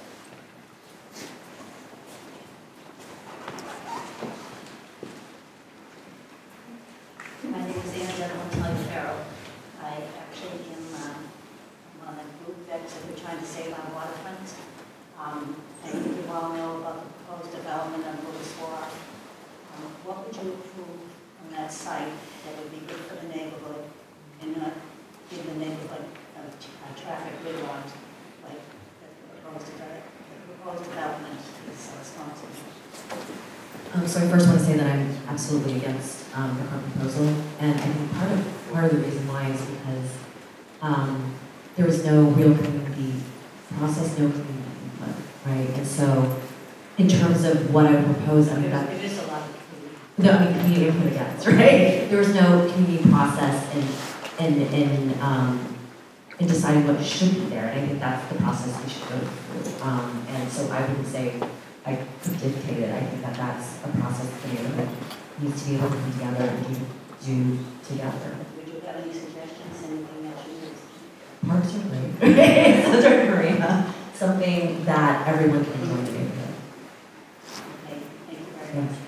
My name is Ann Devlin Farrell. I actually am um, one of the group that's we're trying to save our waterfront. Um, I think you all know about the proposed development of Lewis Walk. Um, what would you approve on that site that would be good for the neighborhood and not give the neighborhood a, a traffic riddle like the proposed, the proposed development is responsible? Um, so I first want to say that I'm absolutely against um, the current proposal, and I think part of part of the reason why is because um, there was no real community process, no community input, right? And so, in terms of what I would propose, I mean that It is a lot of no, I mean community input against, right? There was no community process in in in um, in deciding what should be there, and I think that's the process we should go through. Um, and so I wouldn't say I could dictate it. I think that that's a process the neighborhood needs to be able to come together and do, do together. Would you have any suggestions, anything that you would? Parks are great. Those are great. Something that everyone can enjoy in the neighborhood. Okay, thank you very much.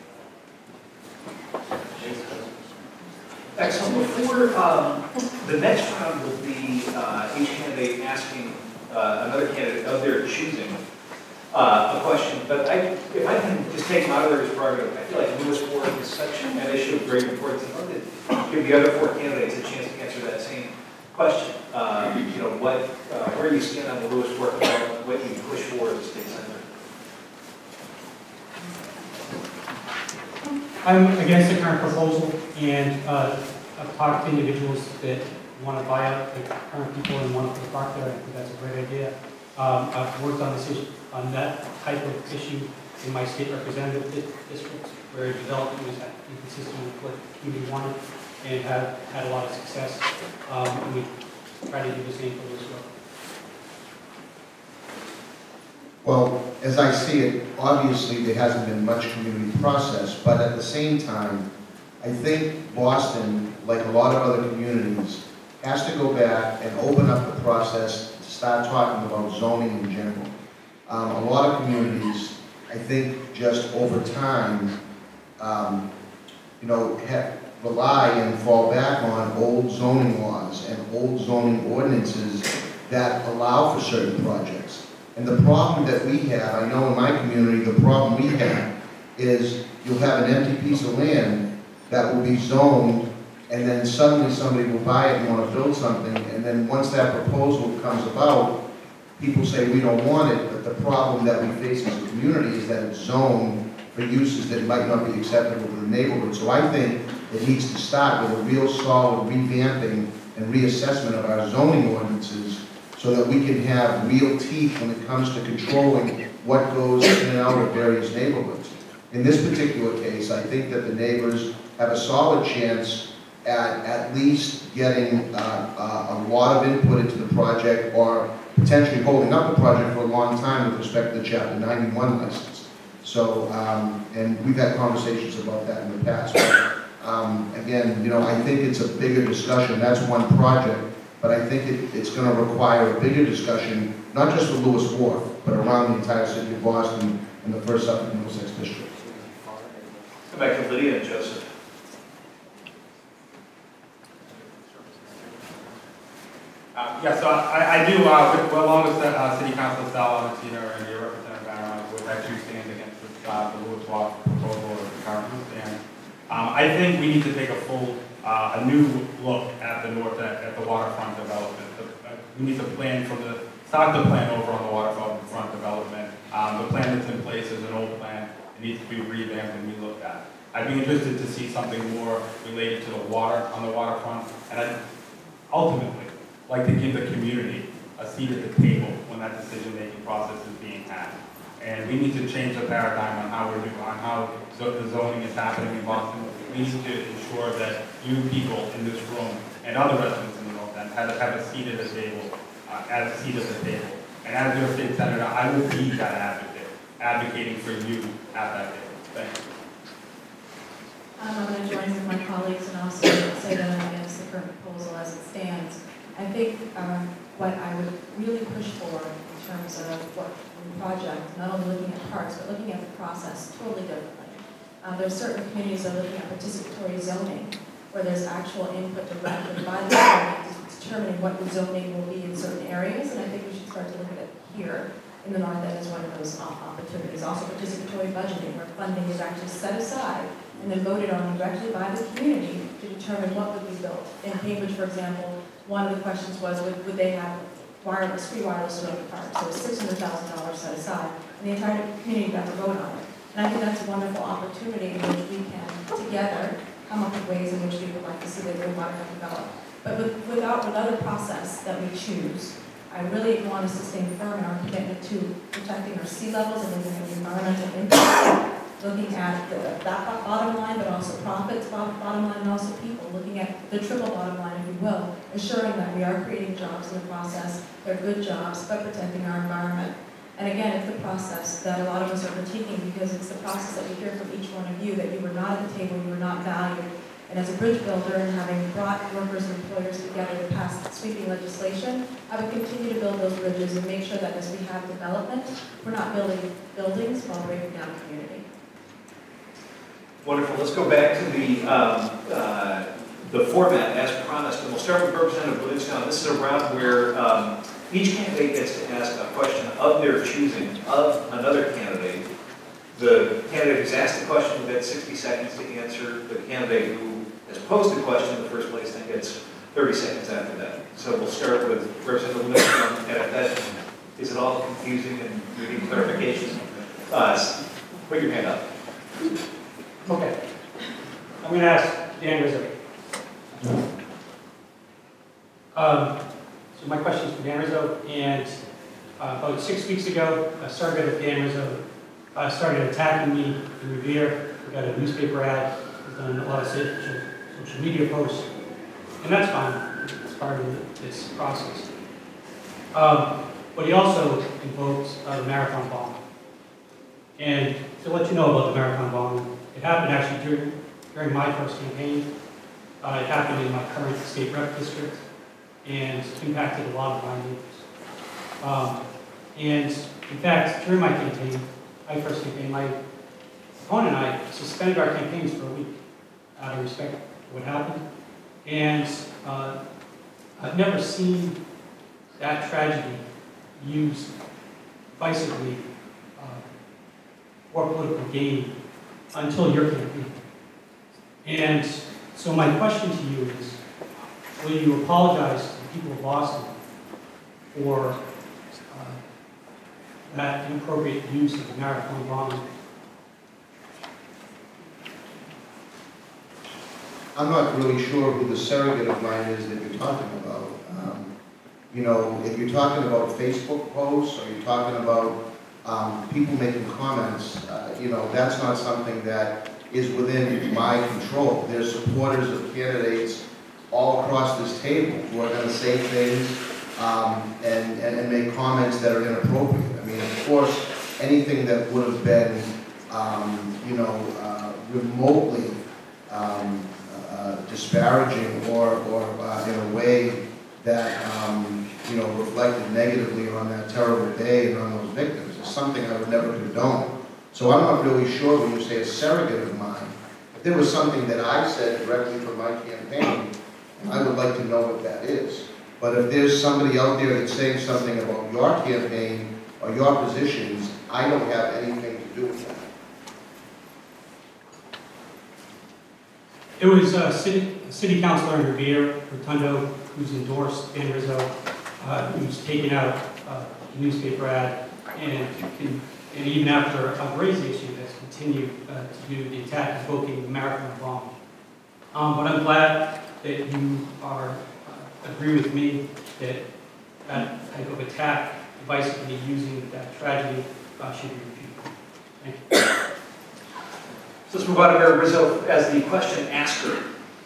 Excellent. Before, um, the next round will be uh, each candidate asking uh, another candidate of their choosing uh, a question. But I, if I can just take my other prerogative, I feel like Lewis Ward is such an issue of great importance. I'd love to give the other four candidates a chance to answer that same question. Uh, you know, what, uh, where you stand on the Lewis Ward development, what you push for as a state senator. I'm against the current proposal, and uh, I've talked to individuals that want to buy out the current people and want to put a park there. I think that's a great idea. Um, I've worked on this issue, on that type of issue in my state representative districts, where development was inconsistent with what the community wanted, and have had a lot of success. Um, and we try to do the same for this work. Well, as I see it, obviously there hasn't been much community process, but at the same time, I think Boston, like a lot of other communities, has to go back and open up the process to start talking about zoning in general. Um, a lot of communities, I think, just over time, um, you know, have, rely and fall back on old zoning laws and old zoning ordinances that allow for certain projects. And the problem that we have, I know in my community, the problem we have is you'll have an empty piece of land that will be zoned, and then suddenly somebody will buy it and want to build something, and then once that proposal comes about, people say we don't want it, but the problem that we face as a community is that it's zoned for uses that might not be acceptable to the neighborhood. So I think it needs to start with a real solid revamping and reassessment of our zoning ordinances so that we can have real teeth when it comes to controlling what goes in and out of various neighborhoods. In this particular case, I think that the neighbors have a solid chance at at least getting uh, uh, a lot of input into the project, or potentially holding up the project for a long time with respect to the Chapter ninety-one license. So, um, and we've had conversations about that in the past. But, um, again, you know, I think it's a bigger discussion. That's one project, but I think it, it's going to require a bigger discussion, not just for Lewis Wharf, but around the entire city of Boston and the First Suffolk and Middlesex district. Come back to Lydia and Joseph. Uh, yeah, so I, I do, uh, with, well, along with the uh, City Council Sal and Tina and your Representative Barron, would actually stand against this, uh, the Lewis Wharf proposal or the current stand. Um, I think we need to take a full, uh, a new look at the north, at, at the waterfront development. The, uh, we need to plan from the, start the plan over on the waterfront development. Um, the plan that's in place is an old plan. It needs to be revamped and relooked at. I'd be interested to see something more related to the water on the waterfront, and I'd ultimately like to give the community a seat at the table when that decision-making process is being had. And we need to change the paradigm on how we're doing, on how the zoning is happening in Boston. We need to ensure that you people in this room and other residents in the North End have, have a seat at the table, uh, have a seat at the table. And as your state senator, I will be that advocate, advocating for you at that table. Thank you. Um, I'm going to join with my colleagues and also say that I'm against the current proposal as it stands. I think um, what I would really push for in terms of what the project, not only looking at parks, but looking at the process totally differently. Um, there are certain communities that are looking at participatory zoning, where there's actual input directly by the community determining what the zoning will be in certain areas, and I think we should start to look at it here in the North End as one of those opportunities. Also participatory budgeting, where funding is actually set aside and then voted on directly by the community to determine what would be built. In Cambridge, for example, one of the questions was, would, would they have wireless, free wireless throughout the park? So it was six hundred thousand dollars set aside, and the entire community got to vote on it. And I think that's a wonderful opportunity in which we can, together, come up with ways in which we would like to see the waterfront develop. But with, without another process that we choose, I really want us to stay firm in our commitment to protecting our sea levels and looking at the environmental impact, looking at the, that bottom line, but also profits, bottom line, and also people, looking at the triple bottom line, if you will, ensuring that we are creating jobs in the process, they're good jobs, but protecting our environment. And again, it's the process that a lot of us are critiquing, because it's the process that we hear from each one of you, that you were not at the table, you were not valued. And as a bridge builder, and having brought workers and employers together to pass sweeping legislation, I would continue to build those bridges and make sure that as we have development, we're not building buildings while breaking down a community. Wonderful. Let's go back to the um, uh, the format as promised, and we'll start with Representative Livingstone. This is a round where um, each candidate gets to ask a question of their choosing of another candidate. The candidate who's asked the question will get sixty seconds to answer. The candidate who has posed the question in the first place then gets thirty seconds after that. So we'll start with Representative Livingstone. And if that is at all confusing and you need clarification, uh, put your hand up. Okay. I'm going to ask Dan Rizzo. Um, so my question is for Dan Rizzo, and uh, about six weeks ago, I started with Dan Rizzo, uh, started attacking me in Revere. We got a newspaper ad, we've done a lot of social, social media posts, and that's fine. It's part of this process. Um, but he also invoked uh, the marathon bomb. And to let you know about the marathon bomb, it happened actually during, during my first campaign. Uh, it happened in my current state rep district, and impacted a lot of my neighbors. Um, and in fact, during my campaign, my first campaign, my opponent and I suspended our campaigns for a week out of respect for what happened. And uh, I've never seen that tragedy used decisively uh, for political gain until your campaign. And so my question to you is, will you apologize to the people of Boston for uh, that inappropriate use of the marathon bomb? I'm not really sure who the surrogate of mine is that you're talking about. Um, you know, if you're talking about Facebook posts or you're talking about um, people making comments, uh, you know, that's not something that is within my control. There's supporters of candidates all across this table who are going to say things um, and, and, and make comments that are inappropriate. I mean, of course, anything that would have been, um, you know, uh, remotely um, uh, disparaging or, or uh, in a way that, um, you know, reflected negatively on that terrible day and on those victims is something I would never condone. So I'm not really sure when you say a surrogate of mine. If there was something that I said directly from my campaign, I would like to know what that is. But if there's somebody out there that's saying something about your campaign or your positions, I don't have anything to do with that. It was a city, a city councilor in Revere, Rotundo, who's endorsed Dan Rizzo, uh, who's taken out uh, a newspaper ad, and, and, and even after I've raised the issue, has continued uh, to do the attack invoking the marathon bomb. Um, but I'm glad that you are uh, agree with me that that type of attack, devisively using that tragedy, uh, should be repeated. Thank you. So let's move on to Mayor Rizzo as the question asker.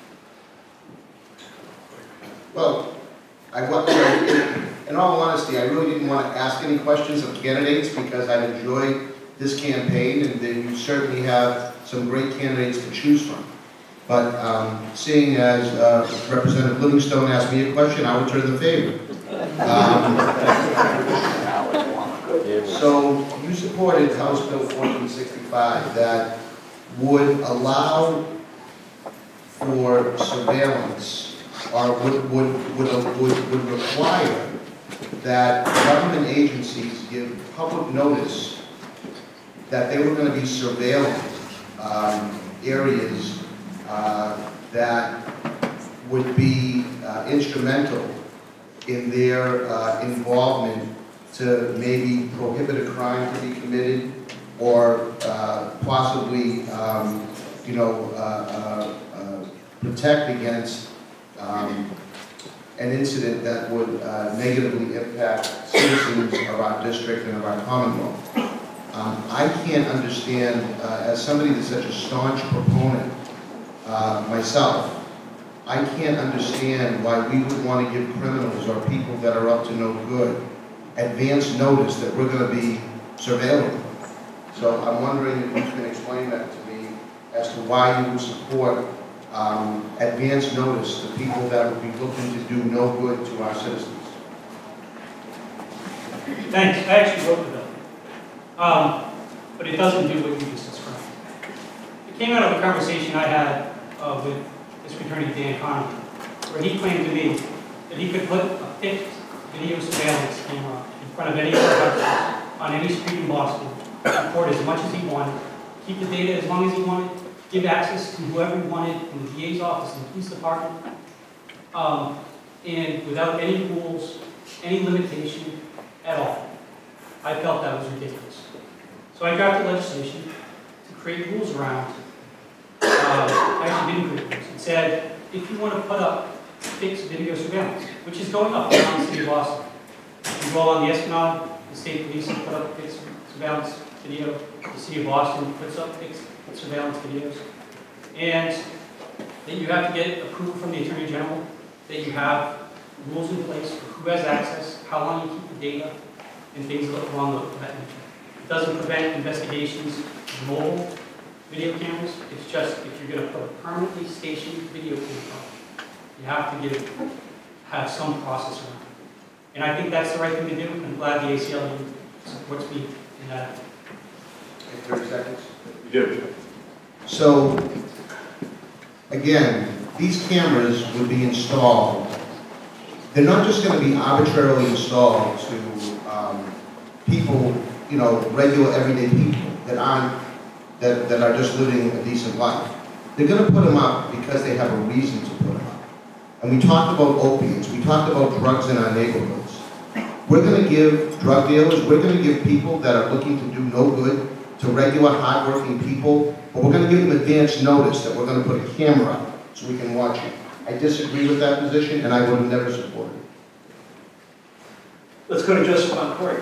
Well, I want, in all honesty, I really didn't want to ask any questions of candidates because I've enjoyed this campaign, and then you certainly have some great candidates to choose from. But um, seeing as uh, Representative Livingstone asked me a question, I would return the favor. Um, so you supported House Bill fourteen sixty-five that would allow for surveillance, or would, would, would, would, would require that government agencies give public notice that they were going to be surveilling um, areas uh, that would be uh, instrumental in their uh, involvement to maybe prohibit a crime to be committed or uh, possibly, um, you know, uh, uh, uh, protect against um, an incident that would uh, negatively impact citizens of our district and of our Commonwealth. Um, I can't understand, uh, as somebody that's such a staunch proponent uh, myself, I can't understand why we would want to give criminals or people that are up to no good advance notice that we're going to be surveilling them. So I'm wondering if you can explain that to me as to why you would support um, advance notice to people that would be looking to do no good to our citizens. Thanks. I actually wrote the bill. Um, but it doesn't do what you just described. It came out of a conversation I had uh, with District Attorney Dan Connolly, where he claimed to me that he could put a fixed video surveillance camera in front of any of our houses on any street in Boston, record as much as he wanted, keep the data as long as he wanted, give access to whoever he wanted in the D A's office and the police department, um, and without any rules, any limitation at all. I felt that was ridiculous. So I drafted legislation to create rules around, uh, actually didn't create rules. It said, if you want to put up fixed video surveillance, which is going up around the city of Boston, you go on the Esplanade, the state police put up fixed surveillance video, the city of Boston puts up fixed surveillance videos, and that you have to get approval from the Attorney General, that you have rules in place for who has access, how long you keep the data, and things along that nature. It doesn't prevent investigations of mobile video cameras. It's just if you're going to put a permanently stationed video camera, you have to give, have some process around it. And I think that's the right thing to do. I'm glad the A C L U supports me in that. thirty seconds. We do. So, again, these cameras would be installed. They're not just going to be arbitrarily installed to um, people, you know, regular everyday people that aren't, that, that are just living a decent life. They're going to put them up because they have a reason to put them up. And we talked about opiates, we talked about drugs in our neighborhoods. We're going to give drug dealers, we're going to give people that are looking to do no good to regular, hardworking people, but we're going to give them advance notice that we're going to put a camera up so we can watch it. I disagree with that position, and I would have never supported it. Let's go to Joseph Boncore.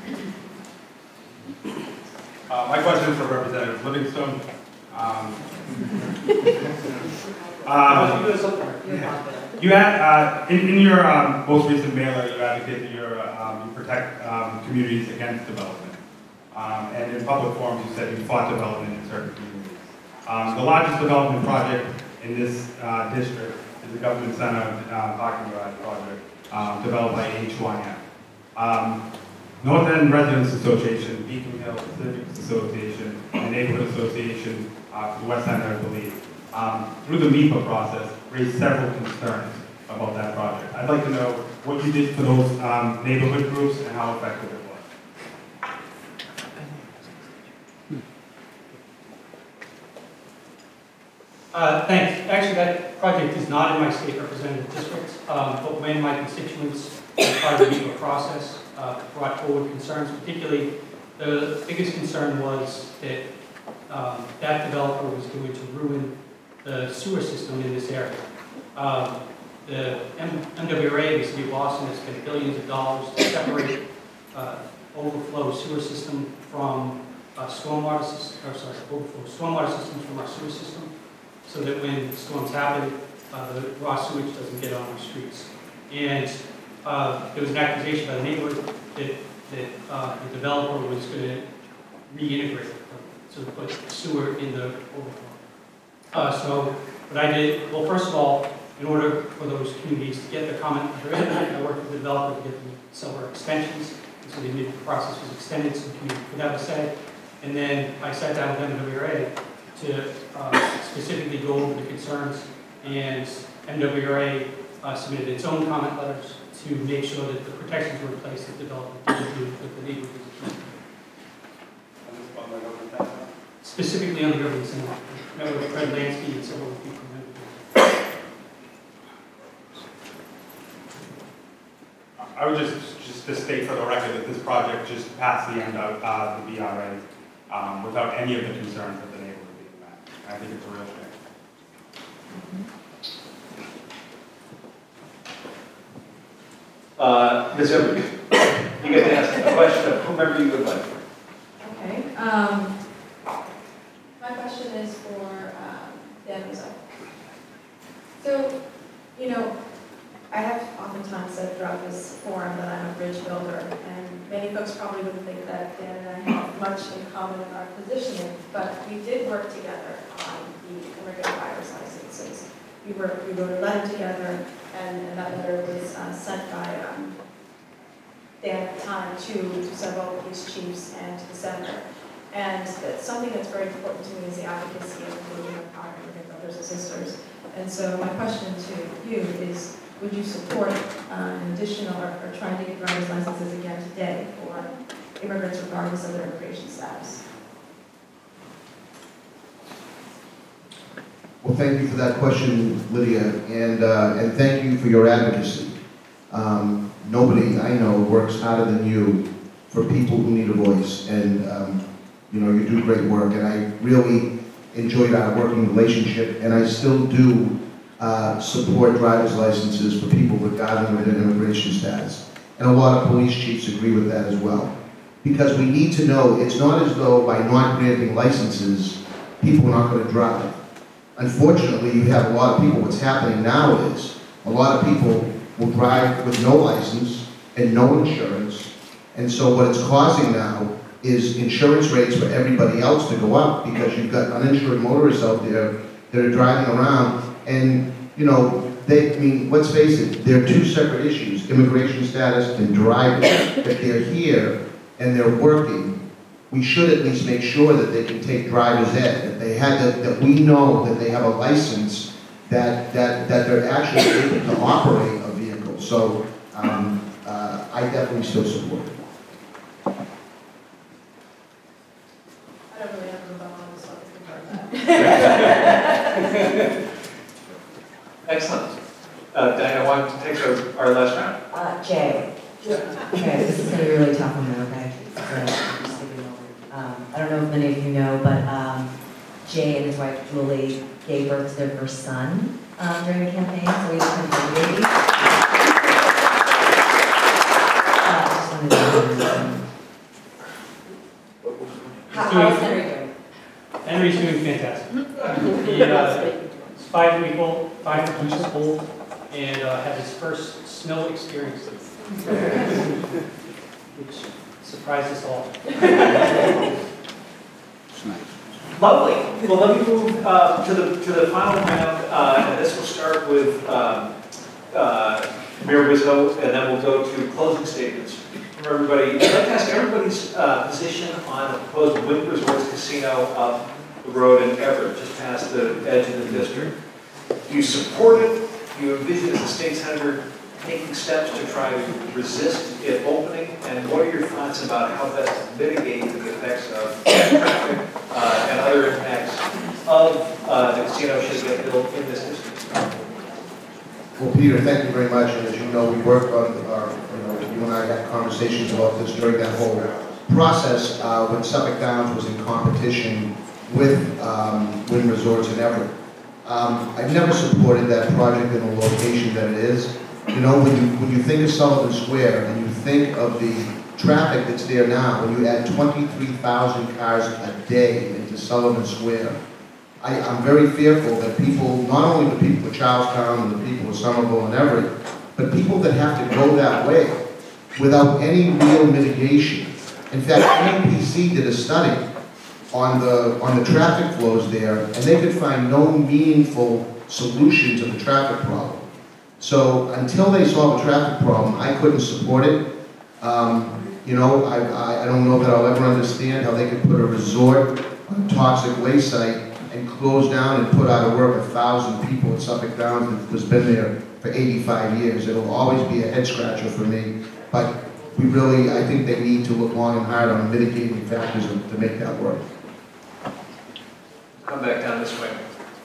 Uh, my question is for Representative Livingstone. Um, um, you had, uh, in, in your um, most recent mailer, you advocate that you're, um, you protect um, communities against development. Um, and in public forums, you said you fought development in certain communities. Um, the largest development project in this uh, district is the Government Center uh, parking garage project um, developed by Hwang. Um, North End Residents Association, Beacon Hill Civics Association, and Neighborhood Association uh, for the West End, I believe, um, through the M I P A process, raised several concerns about that project. I'd like to know what you did for those um, neighborhood groups and how effective it was. Uh, thanks. Actually, that project is not in my state representative district, um, but when my constituents, as part of the M I P A process, uh, brought forward concerns, particularly the biggest concern was that um, that developer was going to ruin the sewer system in this area. Um, the M W R A, the City of Boston, has spent billions of dollars to separate uh, overflow sewer system from uh, stormwater system, or sorry, overflow stormwater systems from our sewer system, so that when storms happen, uh, the raw sewage doesn't get on our streets. And uh, there was an accusation by the neighborhood that, that uh, the developer was going to reintegrate, so to put sewer in the overflow. Uh, so what I did, well, first of all, in order for those communities to get the comment, I worked with the developer to get them several extensions, and so the M I P A process was extended so the community could have a say. And then I sat down with M W R A to uh, specifically go over the concerns, and M W R A uh, submitted its own comment letters to make sure that the protections were in place that development didn't do with the neighborhood. Specifically on the government center. Met with Fred Lansky and several people. I would just, just to state for the record that this project just passed the end of uh, the B R A um, without any of the concerns that the neighborhood being met. And I think it's a real shame. Uh, Miz Edwards, you get to ask a question of whomever you would like. Okay. Um, my question is for um, Dan Rizzo. So, you know, I have oftentimes said throughout this forum that I'm a bridge builder, and many folks probably wouldn't think that Dan and I have much in common in our positioning, but we did work together on the immigrant driver's licenses. We, were, we wrote a letter together, and, and that letter was uh, sent by um, Dan at the time to, to several police chiefs and to the senator. And that's something that's very important to me is the advocacy of including our immigrant brothers and sisters. And so my question to you is, would you support uh, an additional or, or trying to get driver's licenses again today for immigrants regardless of their immigration status? Well, thank you for that question, Lydia, and, uh, and thank you for your advocacy. Um, nobody I know works harder than you for people who need a voice, and um, you know, you do great work, and I really enjoyed our working relationship, and I still do uh, support driver's licenses for people regardless of their immigration status. And a lot of police chiefs agree with that as well. Because we need to know, it's not as though by not granting licenses, people are not going to drive. Unfortunately, you have a lot of people, what's happening now is, a lot of people will drive with no license and no insurance, and so what it's causing now is insurance rates for everybody else to go up because you've got uninsured motorists out there that are driving around, and, you know, they, I mean, let's face it, they're two separate issues, immigration status and driving. If they're here and they're working, we should at least make sure that they can take driver's ed, that they had, that, that we know that they have a license, that, that, that they're actually able to operate a vehicle. So um, uh, I definitely still support it. I don't really have a rebuttal on this one, I can that. Excellent. Uh, Diana, I want to take our, our last round. Uh, Jay. Okay, this is going to be really tough on me, okay? So, um, I don't know if many of you know, but um, Jay and his wife Julie gave birth to their first son um, during the campaign, so we just kind of baby. Uh, just wanted to um, how, how's Henry doing? Henry's doing fantastic. He uh, is five weeks old, five weeks old, and uh, had his first snow experience, which surprised us all. Lovely. Well, let me move uh, to the to the final round, uh, and this will start with um, uh, Mayor Rizzo, and then we'll go to closing statements from everybody. I'd like to ask everybody's uh, position on the proposed Winthrop Resorts Casino up the road in Everett, just past the edge of the district. Do you support it? Do you envision as a state senator taking steps to try to resist it opening? And what are your thoughts about how best to mitigate the effects of traffic uh, and other impacts of uh, the casino should get built in this district? Well, Peter, thank you very much. And as you know, we worked on our, you know, you and I had conversations about this during that whole process uh, when Suffolk Downs was in competition with um, Wynn Resorts in Everett. Um, I've never supported that project in the location that it is. You know, when you, when you think of Sullivan Square and you think of the traffic that's there now, when you add twenty-three thousand cars a day into Sullivan Square, I, I'm very fearful that people, not only the people of Charlestown and the people of Somerville and Everett, but people that have to go that way without any real mitigation. In fact, N P C did a study on the, on the traffic flows there, and they could find no meaningful solution to the traffic problem. So until they solve a traffic problem, I couldn't support it. Um, you know, I, I, I don't know that I'll ever understand how they could put a resort on a toxic waste site and close down and put out of work a thousand people at Suffolk Downs that's been there for eighty-five years. It'll always be a head scratcher for me. But we really, I think they need to look long and hard on mitigating factors to make that work. Come back down this way.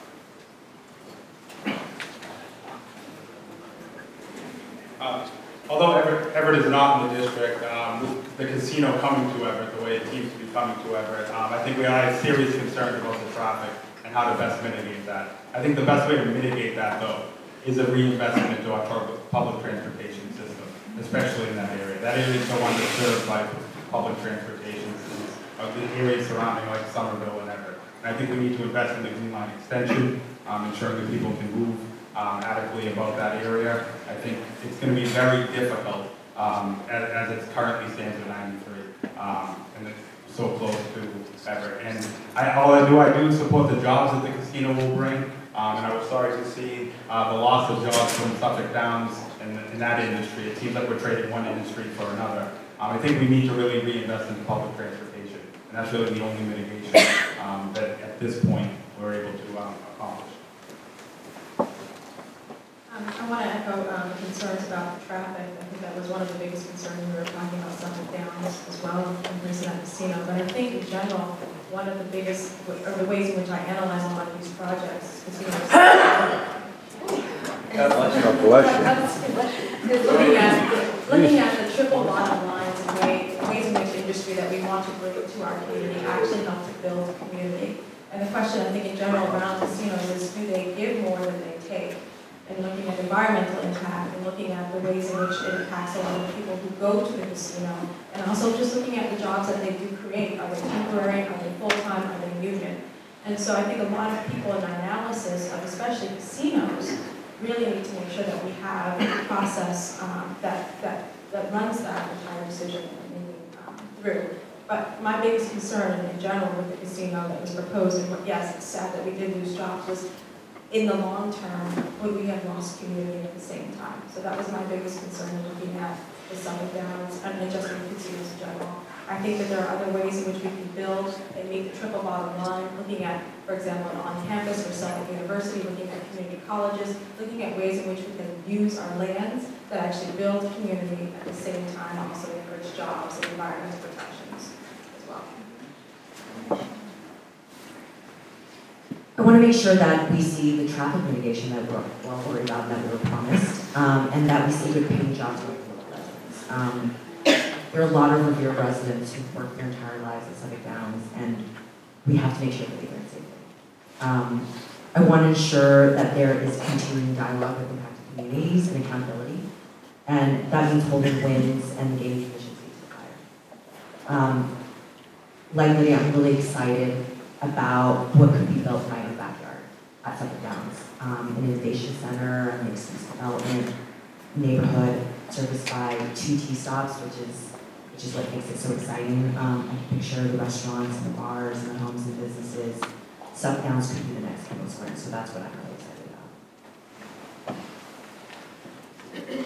Uh, although Everett, Everett is not in the district, um, the casino coming to Everett, the way it seems to be coming to Everett, um, I think we all have serious concerns about the traffic and how to best mitigate that. I think the best way to mitigate that, though, is a reinvestment into our public transportation system, especially in that area. That area is so underserved by public transportation systems, of the areas surrounding like Somerville and Everett. And I think we need to invest in the Green Line extension, um, ensuring that people can move um, adequately about that area. I think it's going to be very difficult um, as, as it currently stands at ninety-three, um, and it's so close to Everett. And I, all I do, I do support the jobs that the casino will bring. Um, and I was sorry to see uh, the loss of jobs from Suffolk Downs in, in that industry. It seems like we're trading one industry for another. Um, I think we need to really reinvest in public transportation, and that's really the only mitigation um, that at this point we're able to um, accomplish. Um, I want to echo um, the concerns about the traffic. I think that was one of the biggest concerns when we were talking about Suffolk Downs as well, increasing that casino. But I think in general, one of the biggest, or the ways in which I analyze a lot of these projects, casinos, God bless you. God bless you. Is looking at, looking at the triple bottom lines and way, ways in which industry that we want to bring to our community actually help to build a community. And the question I think in general around casinos is, do they give more than they take? And looking at environmental impact and looking at the ways in which it impacts a lot of the people who go to the casino, and also just looking at the jobs that they do create. Are they temporary? Are they full-time? Are they union? And so I think a lot of people in our analysis of especially casinos really need to make sure that we have a process um, that, that, that runs that entire decision um, through. But my biggest concern in general with the casino that was proposed, and what, yes, it's sad that we did lose jobs, was in the long term, would we have lost community at the same time? So that was my biggest concern in looking at the Suffolk Downs and just the casinos in general. I think that there are other ways in which we can build and meet the triple bottom line, looking at, for example, an on-campus or Suffolk University, looking at community colleges, looking at ways in which we can use our lands that actually build community at the same time also encourage jobs and environmental protections as well. I want to make sure that we see the traffic mitigation that we're well worried about, that we were promised, um, and that we see good paying jobs for local residents. Um, there are a lot of Revere residents who've worked their entire lives at Suffolk Downs, and we have to make sure that they get safely. Um, I want to ensure that there is continuing dialogue with impacted communities and accountability, and that means holding wins and the gaming commission's feet to the fire. Um, like Lydia, I'm really excited about what could be built in my own backyard at Suffolk Downs. Um, an innovation center, a mixed-use development, neighborhood serviced by two T-stops, which is which is what makes it so exciting. Um, I can picture the restaurants and the bars and the homes and businesses. Suffolk Downs could be the next Kendall Square, so that's what I'm really excited about.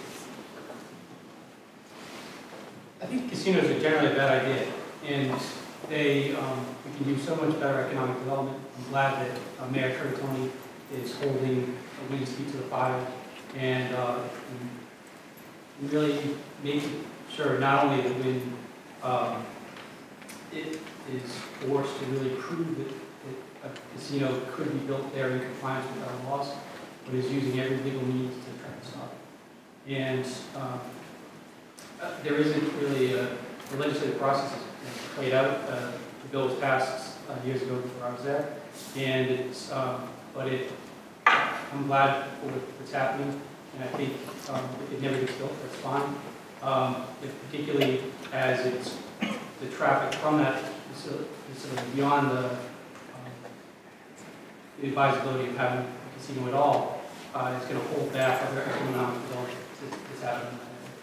I think casinos are generally a bad idea, and they, um, we can do so much better economic development. I'm glad that uh, Mayor Curtatone is holding Lydia's feet to the fire, and, uh, and really making sure not only that when um, it is forced to really prove that, that a casino could be built there in compliance with our laws, but is using every legal means to try to stop it. And um, uh, there isn't really a, a legislative process that's played out. Uh, the bill was passed uh, years ago before I was there, and it's, um, but it, I'm glad for what's happening, and I think um, if it never gets built, that's fine. Um, particularly as it's the traffic from that facility, facility beyond the, um, the advisability of having a casino at all, uh, is going to hold back other economic development that's happening.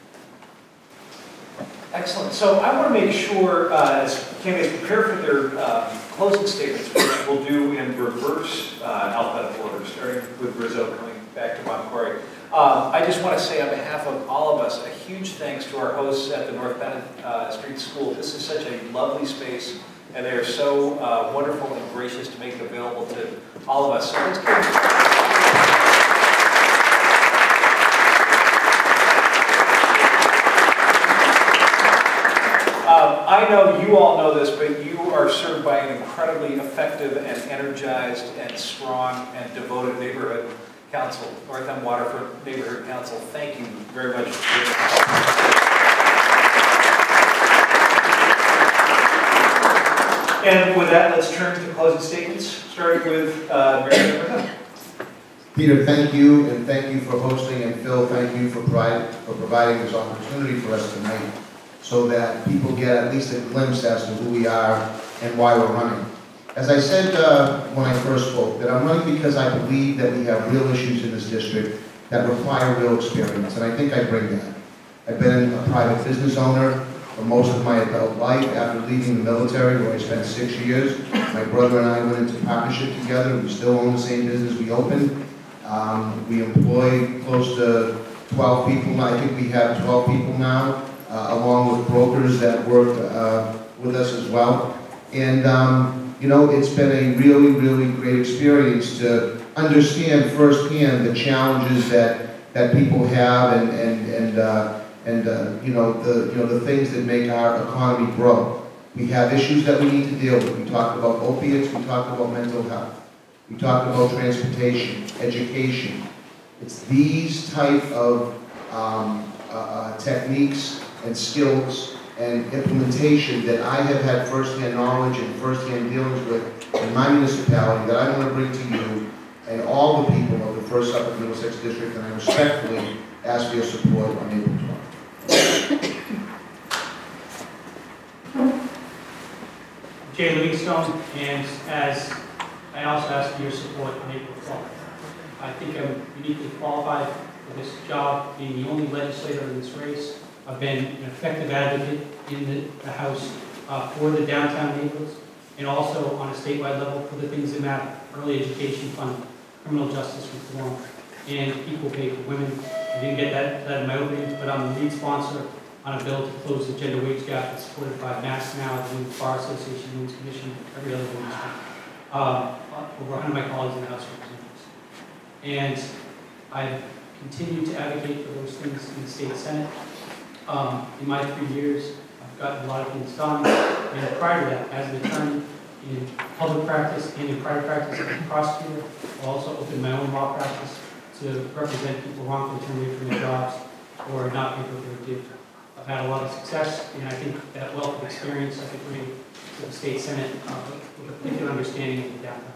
Excellent. So I want to make sure, uh, as candidates prepare for their um, closing statements, which we'll do in reverse uh, alphabetical order, starting with Rizzo, coming back to Boncore. Um, I just want to say on behalf of all of us, a huge thanks to our hosts at the North Bennet uh, Street School. This is such a lovely space, and they are so uh, wonderful and gracious to make it available to all of us. So let's give Um, I know you all know this, but you are served by an incredibly effective and energized and strong and devoted neighborhood council, North End Waterfront Neighborhood Council. Thank you very much for being here. And with that, let's turn to closing statements, starting with uh, Mary Edwards. Peter, thank you, and thank you for hosting, and Phil, thank you for, provide, for providing this opportunity for us tonight, so that people get at least a glimpse as to who we are and why we're running. As I said uh, when I first spoke, that I'm running because I believe that we have real issues in this district that require real experience, and I think I bring that. I've been a private business owner for most of my adult life. After leaving the military, where I spent six years, my brother and I went into partnership together. We still own the same business we opened. Um, we employ close to twelve people. I think we have twelve people now, uh, along with brokers that work uh, with us as well. And um, you know, it's been a really, really great experience to understand firsthand the challenges that that people have, and and and uh, and uh, you know the you know the things that make our economy grow. We have issues that we need to deal with. We talked about opiates. We talked about mental health. We talked about transportation, education. It's these type of um, uh, uh, techniques and skills and implementation that I have had firsthand knowledge and firsthand dealings with in my municipality that I want to bring to you and all the people of the First Suffolk and Middlesex District, and I respectfully ask for your support on April twelfth. Jay Livingstone, and as I also ask for your support on April twelfth. I think I'm uniquely qualified for this job, being the only legislator in this race. I've been an effective advocate in the, the House uh, for the downtown neighborhoods, and also on a statewide level for the things that matter: early education fund, criminal justice reform, and equal pay for women. I didn't get that, that in my opening, but I'm the lead sponsor on a bill to close the gender wage gap that's supported by Mass Now, the Women's Bar Association, Women's Commission, every other women's group. Um, over one hundred of my colleagues in the House of Representatives. And I've continued to advocate for those things in the state Senate. Um, in my three years, I've gotten a lot of things done. And prior to that, as an attorney in public practice and in private practice as a prosecutor, I also opened my own law practice to represent people wrongfully terminated from their jobs or not paid what they were due. I've had a lot of success, and I think that wealth of experience I could bring to the state Senate uh, with a particular understanding of the downtown.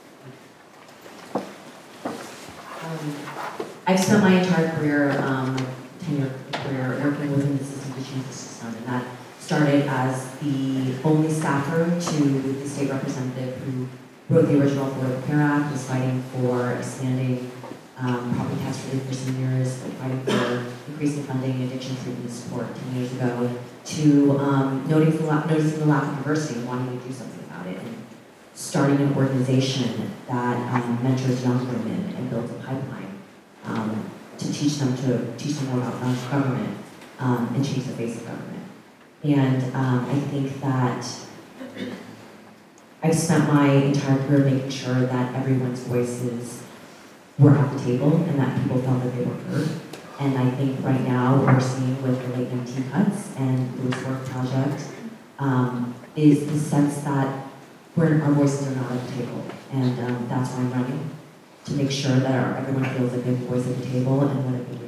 Um, I've spent my entire career, um, tenure career, working within the system to change the system, and that started as the only staffer to the state representative who wrote the original Affordable Care Act, was fighting for expanding um, property tax relief for seniors, fighting for increasing funding and addiction treatment support ten years ago, to um, noticing, the lack, noticing the lack of diversity and wanting to do something about it, and starting an organization that um, mentors young women and builds a pipeline um, to teach them to teach them more about government um, and change the face of government. And um, I think that I've spent my entire career making sure that everyone's voices were at the table and that people felt that they were heard. And I think right now what we're seeing with the late nineteen cuts and Lewis Work Project um, is the sense that we're, our voices are not at the table. And um, that's why I'm running, to make sure that our, everyone feels like they have a voice at the table and what it means.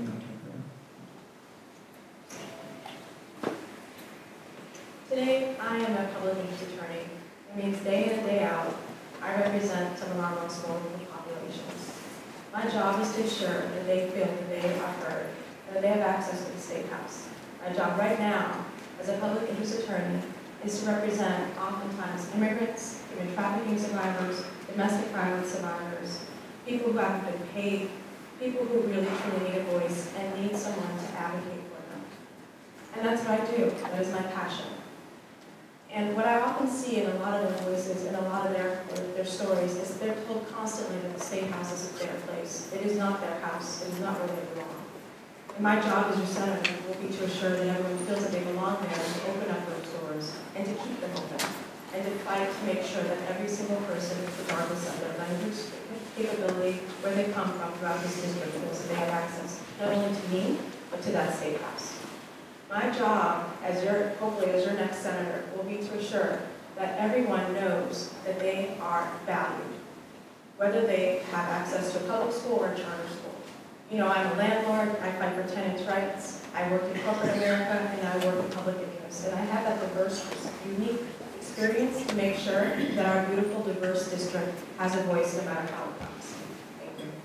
Today, I am a public interest attorney. It means day in and day out, I represent some of our most vulnerable populations. My job is to ensure that they feel that they are heard, that they have access to the State House. My job right now, as a public interest attorney, is to represent oftentimes immigrants, human trafficking survivors, domestic violence survivors, people who haven't been paid, people who really truly need a voice and need someone to advocate for them. And that's what I do. That is my passion. And what I often see in a lot of their voices and a lot of their, their stories is that they're told constantly that the State House is their place. It is not their house. It is not where they belong. And my job as your senator will be to assure that everyone feels that they belong there and to open up those doors and to keep them open and to fight to make sure that every single person, regardless of their language, capability, where they come from throughout this district, feels that they have access not only to me, but to that State House. My job, as your, hopefully as your next senator, will be to assure that everyone knows that they are valued, whether they have access to a public school or a charter school. You know, I'm a landlord, I fight for tenants' rights, I work in corporate America, and I work in public interest. And I have that diverse, unique experience to make sure that our beautiful, diverse district has a voice no matter how it comes. Thank you.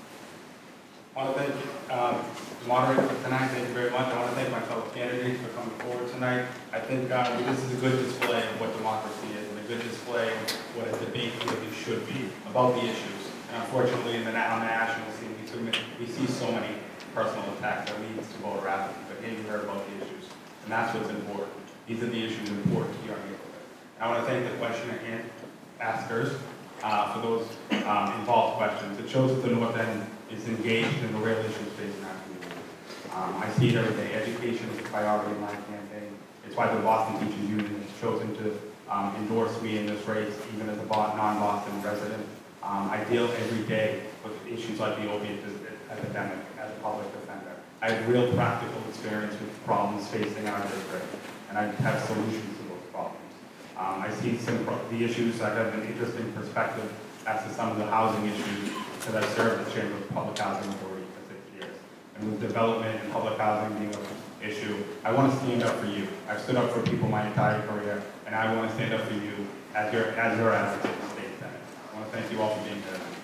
I want to thank um, the moderator for tonight. Thank you very much. I want to thank my fellow candidates for coming forward tonight. I think uh, this is a good display of what democracy is and a good display of what a debate really should be about the issues. And unfortunately, in the, on the national scene, we, so many, we see so many personal attacks that leads to voter apathy. But here you heard about the issues, and that's what's important. These are the issues important to your neighborhood. I want to thank the question and askers uh, for those um, involved questions. It shows that the North End is engaged in the real issues facing our community. Um, I see it every day. Education is a priority in my campaign. It's why the Boston Teachers Union has chosen to um, endorse me in this race, even as a non-Boston resident. Um, I deal every day with issues like the opiate epidemic as a public defender. I have real practical experience with problems facing our district, and I have solutions to those problems. Um, I see some pro the issues. I have an interesting perspective as to some of the housing issues, because I served the Chamber of Public Housing Authority for six years. And with development and public housing being an issue, I want to stand up for you. I've stood up for people my entire career, and I want to stand up for you as your, as your advocate in the state Senate. I want to thank you all for being here tonight.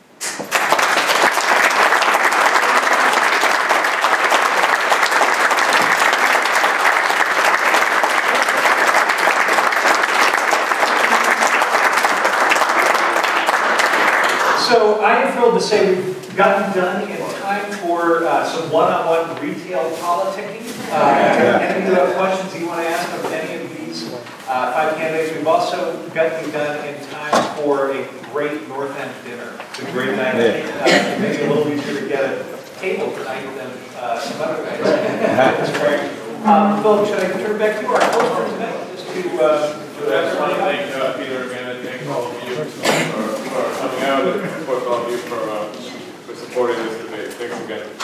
So I am thrilled to say we've gotten done in time for uh, some one-on-one retail politicking. Uh, any of the questions you want to ask of any of these uh, five candidates? We've also gotten done in time for a great North End dinner. It's a great night. Uh, maybe a little easier to get a table tonight than uh, some other nights. Um, Phil, should I turn back to you, our host for tonight, just to, uh, So I just want to thank uh, Peter again, and thank all of you for, for coming out, and of course all of you for, uh, for supporting this debate. Thanks again.